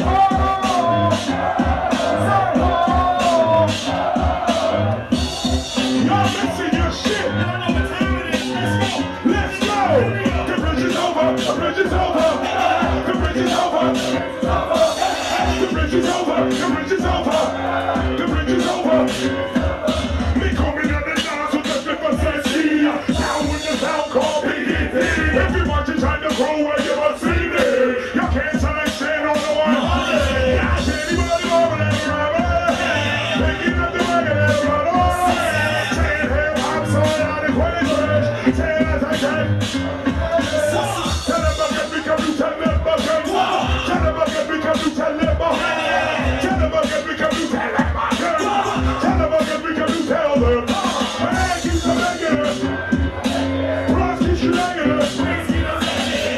Y'all missing your shit! I don't know what time it is. Let's go! Let's go! The bridge is over! The bridge is over! The bridge is over! The bridge is over! The bridge is over! The bridge is over! Me coming at the dance with the flipper says she down with the sound called P D P. Everybody trying to grow where you must see me. You can't select shit on the one. Yeah, anybody over there, brother? Picking up the wagon and brother. Saying hip hop so out of question. Saying as I can. Tell them again because you tell them again. Tell them again because you tell them again. Tell them again because you tell them again. Tell them again because you tell them. Man, keep the making it. Bros, keep you making it.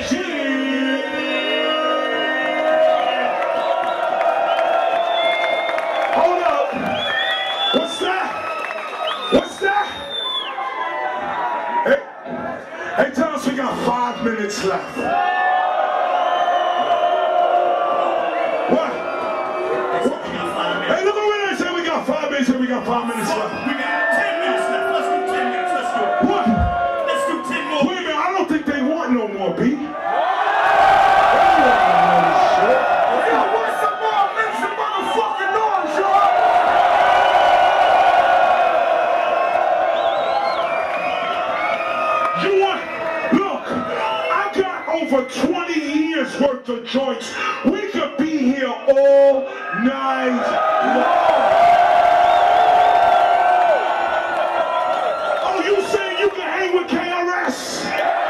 Hey, tell us we got five minutes left. What? What? Hey, look over there and say we got five minutes and we got five minutes left. We got ten minutes left. Let's do ten minutes. Let's do it. What? Let's do ten more. Wait a minute, I don't think they want no more, B. For twenty years worth of joints, we could be here all night long. Oh, you saying you can hang with K R S?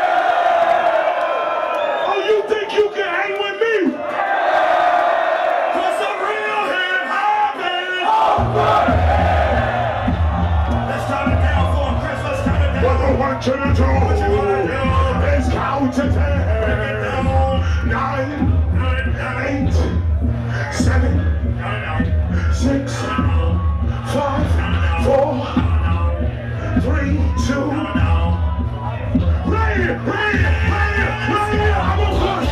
Oh, you think you can hang with me? Cause the real hip hop is over. Let's count it down for him, Chris. Let's count it down. What I want you to do, What you gonna do? is count to ten. Nine, eight, seven, six, five, four, three, two. Right here, right here, right here, right here. I'm a blood.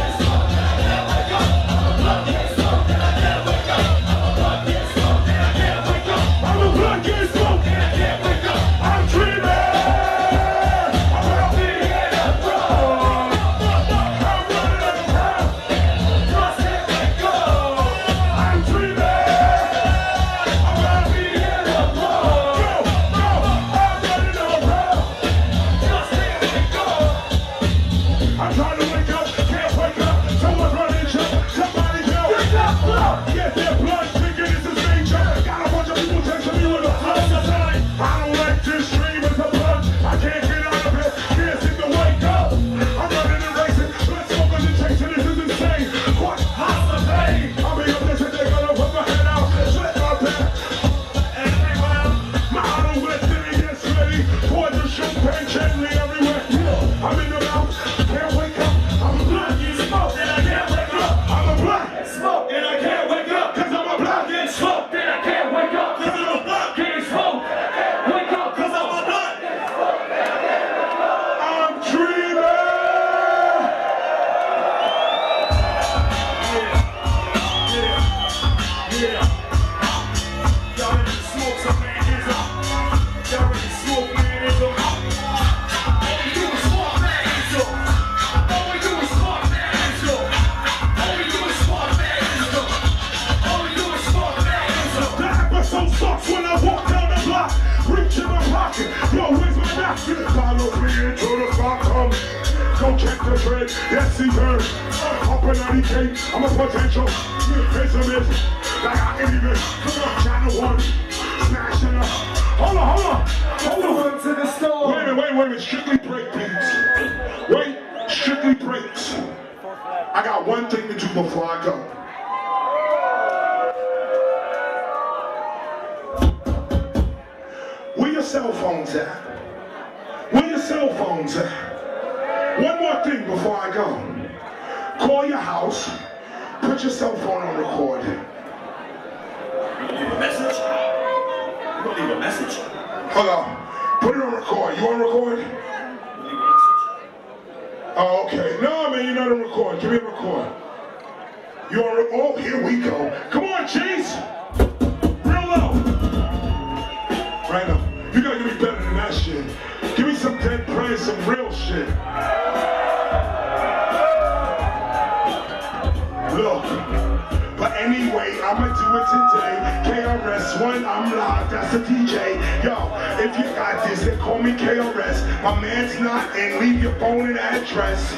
I'm a blood get smoke. I'm dreaming. Yes, he heard. Up and out he came. I'm a potential. Face of it. Like I can even. China one. Smashing up. Hold on, hold on. Hold on. To the store. Wait a minute, wait, wait a minute. Strictly break beats. Wait. Strictly breaks. I got one thing to do before I go. Where your cell phones at? Where your cell phones at? One more thing before I go. Call your house, put your cell phone on record. You leave a message? You gonna leave a message? Hold on. Put it on record. You on record? You leave a message? Oh, okay. No, man, you're not on record. Give me a record. You on record? Oh, here we go. Come on, Chase. Real low. Right now. You gotta give me better than that shit. Give me some dead praise, some real shit. Look, but anyway, I'ma do it today. K R S One, I'm live, that's a D J. Yo, if you got this, then call me K R S. My man's not in, leave your phone and address.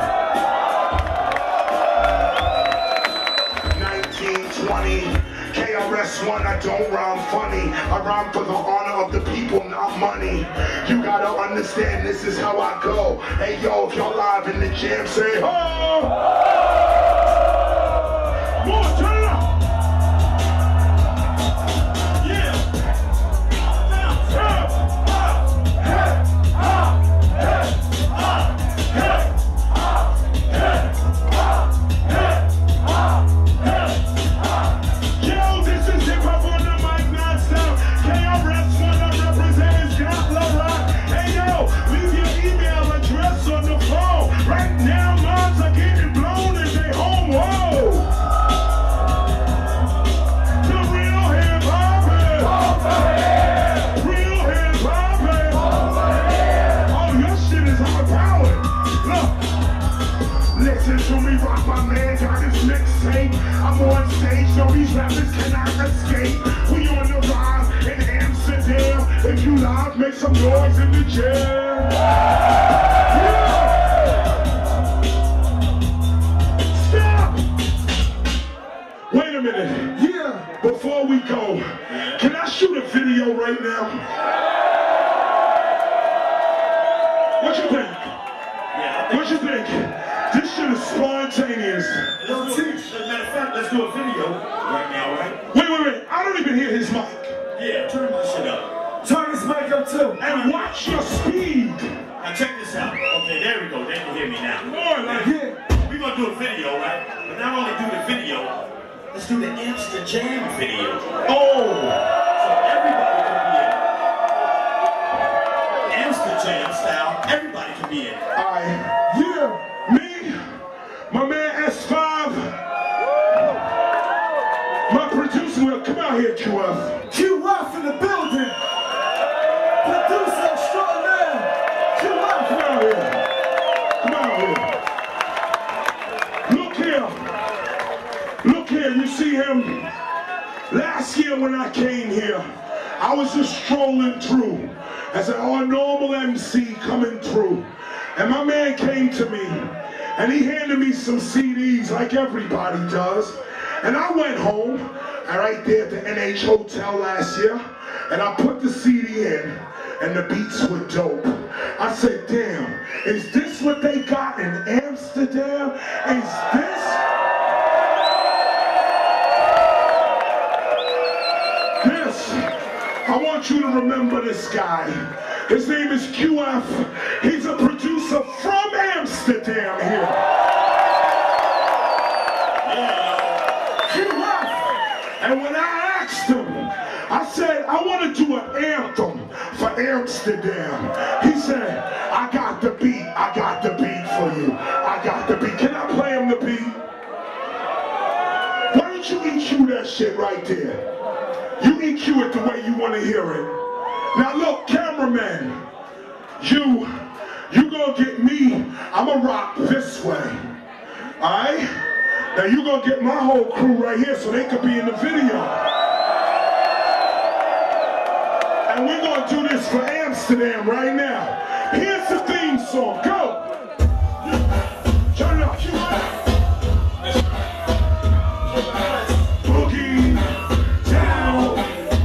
nineteen twenty, K R S One, I don't rhyme funny. I rhyme for the honor of the people, not money. You gotta understand, this is how I go. Hey yo, if y'all live in the jam, say oh! More, turn it up! Yeah! Yo, this is hip hop on the mic, not stop. K R S One, I represent is Got Love Rock. Hey yo, leave your email address to me, rock my man, got his mixtape. I'm on stage, so these rappers cannot escape. We on the rise in Amsterdam. If you live, make some noise in the jam. Yeah. Stop! Wait a minute. Yeah. Before we go, can I shoot a video right now? What you think? What you think? This shit is spontaneous. Let's do, as a matter of fact, let's do a video right now, right? Wait, wait, wait. I don't even hear his mic. Yeah, turn my shit up. Turn his mic up too. And watch your speed. Now check this out. Okay, there we go. They can hear me now. Come on, like, yeah. We're gonna do a video, right? But not only do the video, let's do the Amsterdam Jam video. Oh! So everybody can be in. Amsterdam style, everybody can be in. Alright. Yeah. Me, my man S five, my producer, well, come out here, Q F. Q F in the building. Producer extraordinaire. Q F, come out here. Come out here. Look here. Look here, you see him? Last year when I came here, I was just strolling through as a normal M C coming through. And my man came to me, and he handed me some C Ds like everybody does. And I went home, and right there at the N H Hotel last year, and I put the C D in, and the beats were dope. I said, damn, is this what they got in Amsterdam? Is this? This, I want you to remember this guy. His name is Q F. He's a producer from Amsterdam here. Yeah. Q F. And when I asked him, I said, I want to do an anthem for Amsterdam. He said, I got the beat. I got the beat for you. I got the beat. Can I play him the beat? Why don't you E Q that shit right there? You E Q it the way you want to hear it. Now look, cameraman, you, you gonna get me, I'ma rock this way, alright? Now you gonna get my whole crew right here so they could be in the video. And we're gonna do this for Amsterdam right now. Here's the theme song, go! Turn it up. Boogie down.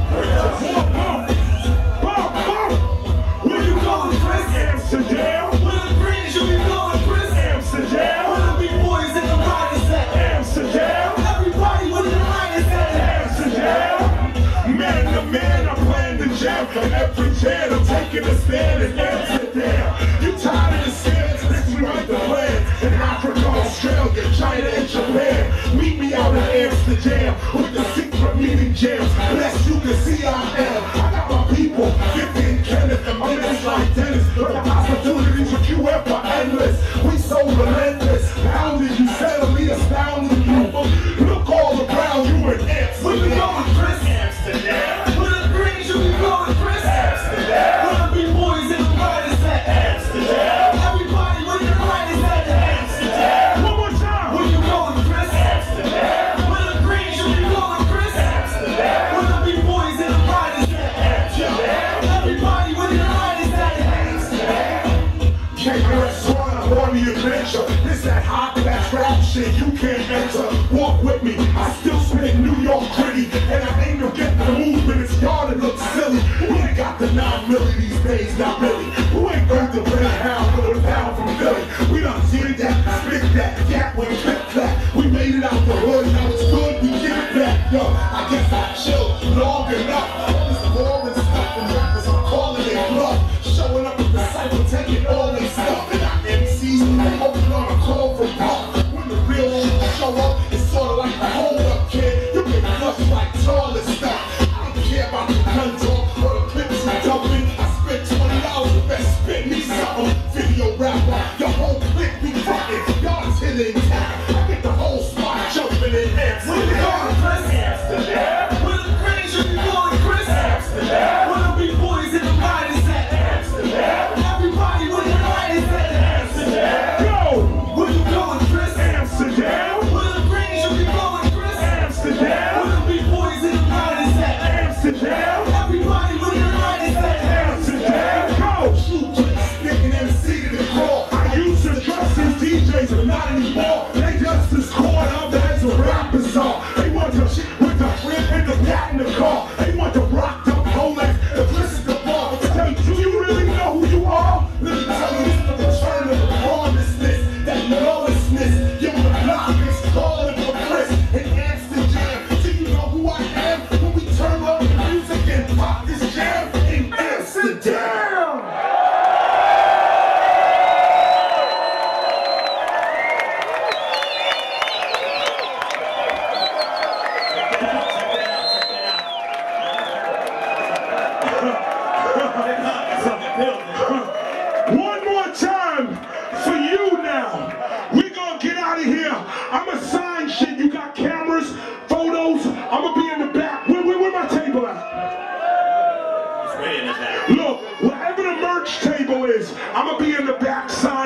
Amsterdam. With the greens, you be blowing Chris. Amsterdam. With the big boys in the riders at Amsterdam. Everybody with the riders at Amsterdam. Man to man, I'm playing the jam from every jam. I'm taking a stand in Amsterdam. You tired of the stands? Let's rewrite the plan. In Africa, Australia, China, and Japan. Meet me out in Amsterdam with the secret meeting jams. Bless you can see I am. I got my people, Vivian, Kenneth, and minutes like Dennis. But the opportunities with Q F are endless. We so relentless. Pounding you, steadily astounding you. Look all around you in Amsterdam. We be going Chris. Amsterdam. With the greens, you be going Chris. Amsterdam. With the big boys and the riders at Amsterdam. Everybody with the riders at Amsterdam. One more time. Where you going, Chris? Amsterdam. With the greens, you be going Chris. Amsterdam. With the big boys and the riders at Amsterdam. Everybody with the riders at Amsterdam. K S one, I'm on the adventure. This that hot class rap shit you can't enter. Walk with me, I still spit New York gritty. And I ain't no get the movement, it's y'all that look silly. We ain't got the nine milli these days, not really. Who ain't going to play a hound, going down from Philly? We done did that, spit that, cat with click clack. We made it out the hood, now it's good, we give it back. Yo, I guess I chill long enough. This boring stuff and rappers, I'm calling it bluff. Showing up with the cycle, taking all they stuff. And I M Cs, they open on a call from Puff. When the real shit show up, it's sorta like a hold up, kid. You get flushed like toilet stuff. I don't care about the gun talk or the clips you dumping. I spent twenty dollars, the best spit me something. Video rap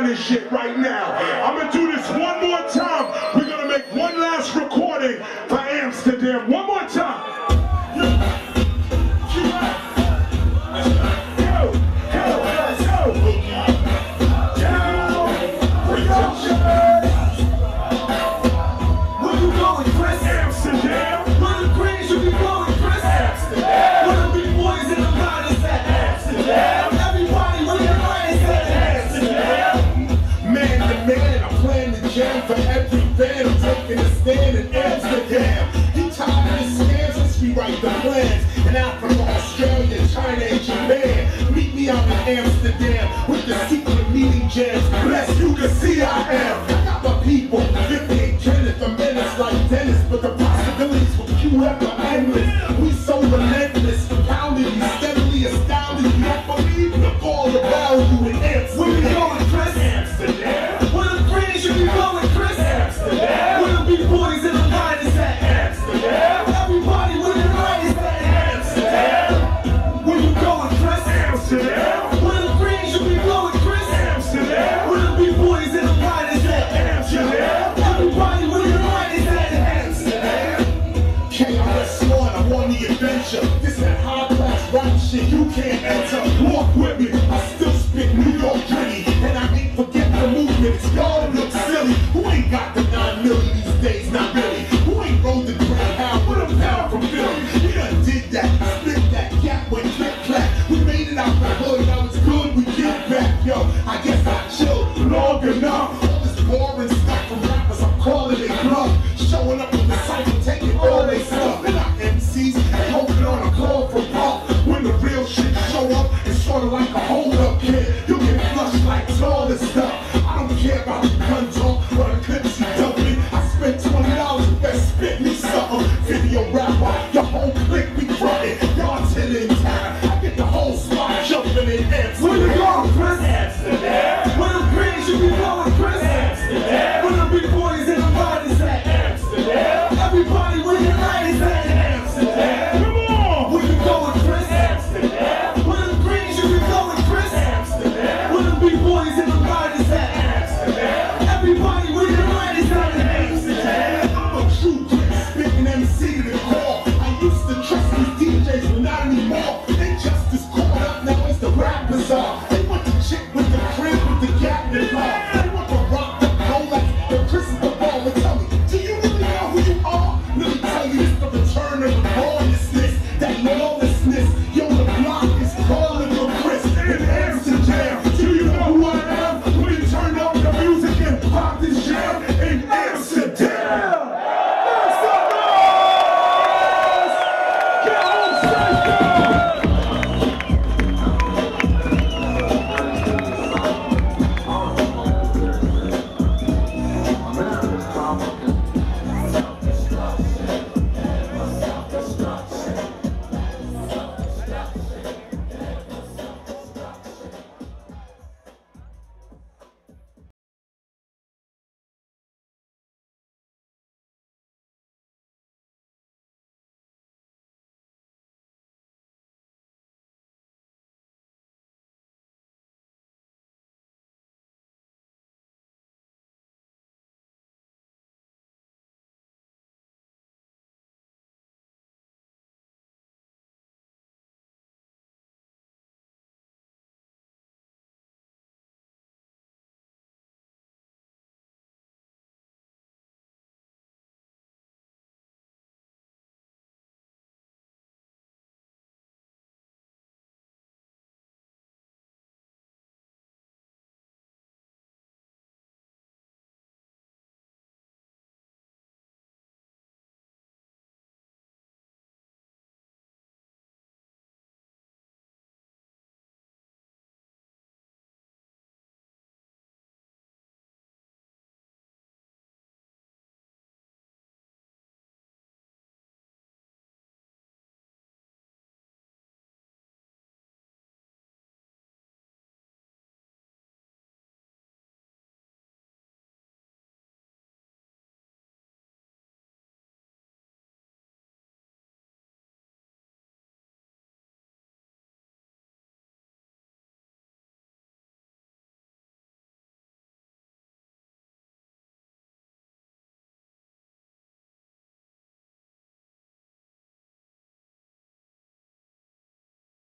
this shit right now. I'm gonna do this one more time. We're gonna make one last recording for Amsterdam. One more time. For every fan, I'm taking a stand in Amsterdam. He tired of the scams, let's rewrite the plans. And out from Australia, China, and Japan. Meet me out in Amsterdam with the secret meeting jams. Bless you can see I am. I got my people, Vicky and Kenneth, a menace like Dennis, but the possibilities for Q F are endless. We so relentless, compounded, you steadily astounded. You don't believe the all the value in Amsterdam. Where we going, Chris? Amsterdam. Where the green should be going, Chris? Amsterdam. Where the big boys and the miners at? Amsterdam. Everybody with the miners at? Amsterdam. Where you going, Chris? Amsterdam. Where the green should be going, Chris? Amsterdam. Where the big boys and the miners at? Amsterdam. Everybody with the miners at? Amsterdam. K R S One, I'm on the adventure. This that high class rap shit you can't enter. Walk with me, I still spit New York gritty. And I ain't forget the movement, it's y'all look silly. Who ain't got the nine million these days, not really. Who ain't rolled the Greyhound with a pound from Philly? We done did that, spit that, gap went click clack. We made it out the hood, now it's good, we get back. Yo, I guess I chilled long enough. All this boring stuff from rappers, I'm calling it bluff. Showing up in the cycle, taking all they stuff. And our M Cs hoping on a call for pop. When the real shit show up, it's sorta like a hold-up kid. You get flushed like all this stuff. I don't care about the gun talk or the clips you dump me. I spent twenty dollars and best spit me something. Video rapper, your whole clique be frontin'. Y'all till in time. I get the whole spot jumping in Amsterdam. Where you going, Chris? Amsterdam. Where the green should be going, Chris? Amsterdam. Where the big boys and the miners at? Amsterdam. Everybody with your miners at? Amsterdam. Come on! Where you going, Chris? Amsterdam. Where the green should be going, Chris? Amsterdam. Where the big boys and the miners at? Amsterdam. Everybody with your miners at? Amsterdam. I'm a true quick spitting M C to the core. I used to trust these D Js, but not anymore. They just as caught up now as the rappers are. They want the chick with the crib with the gap in the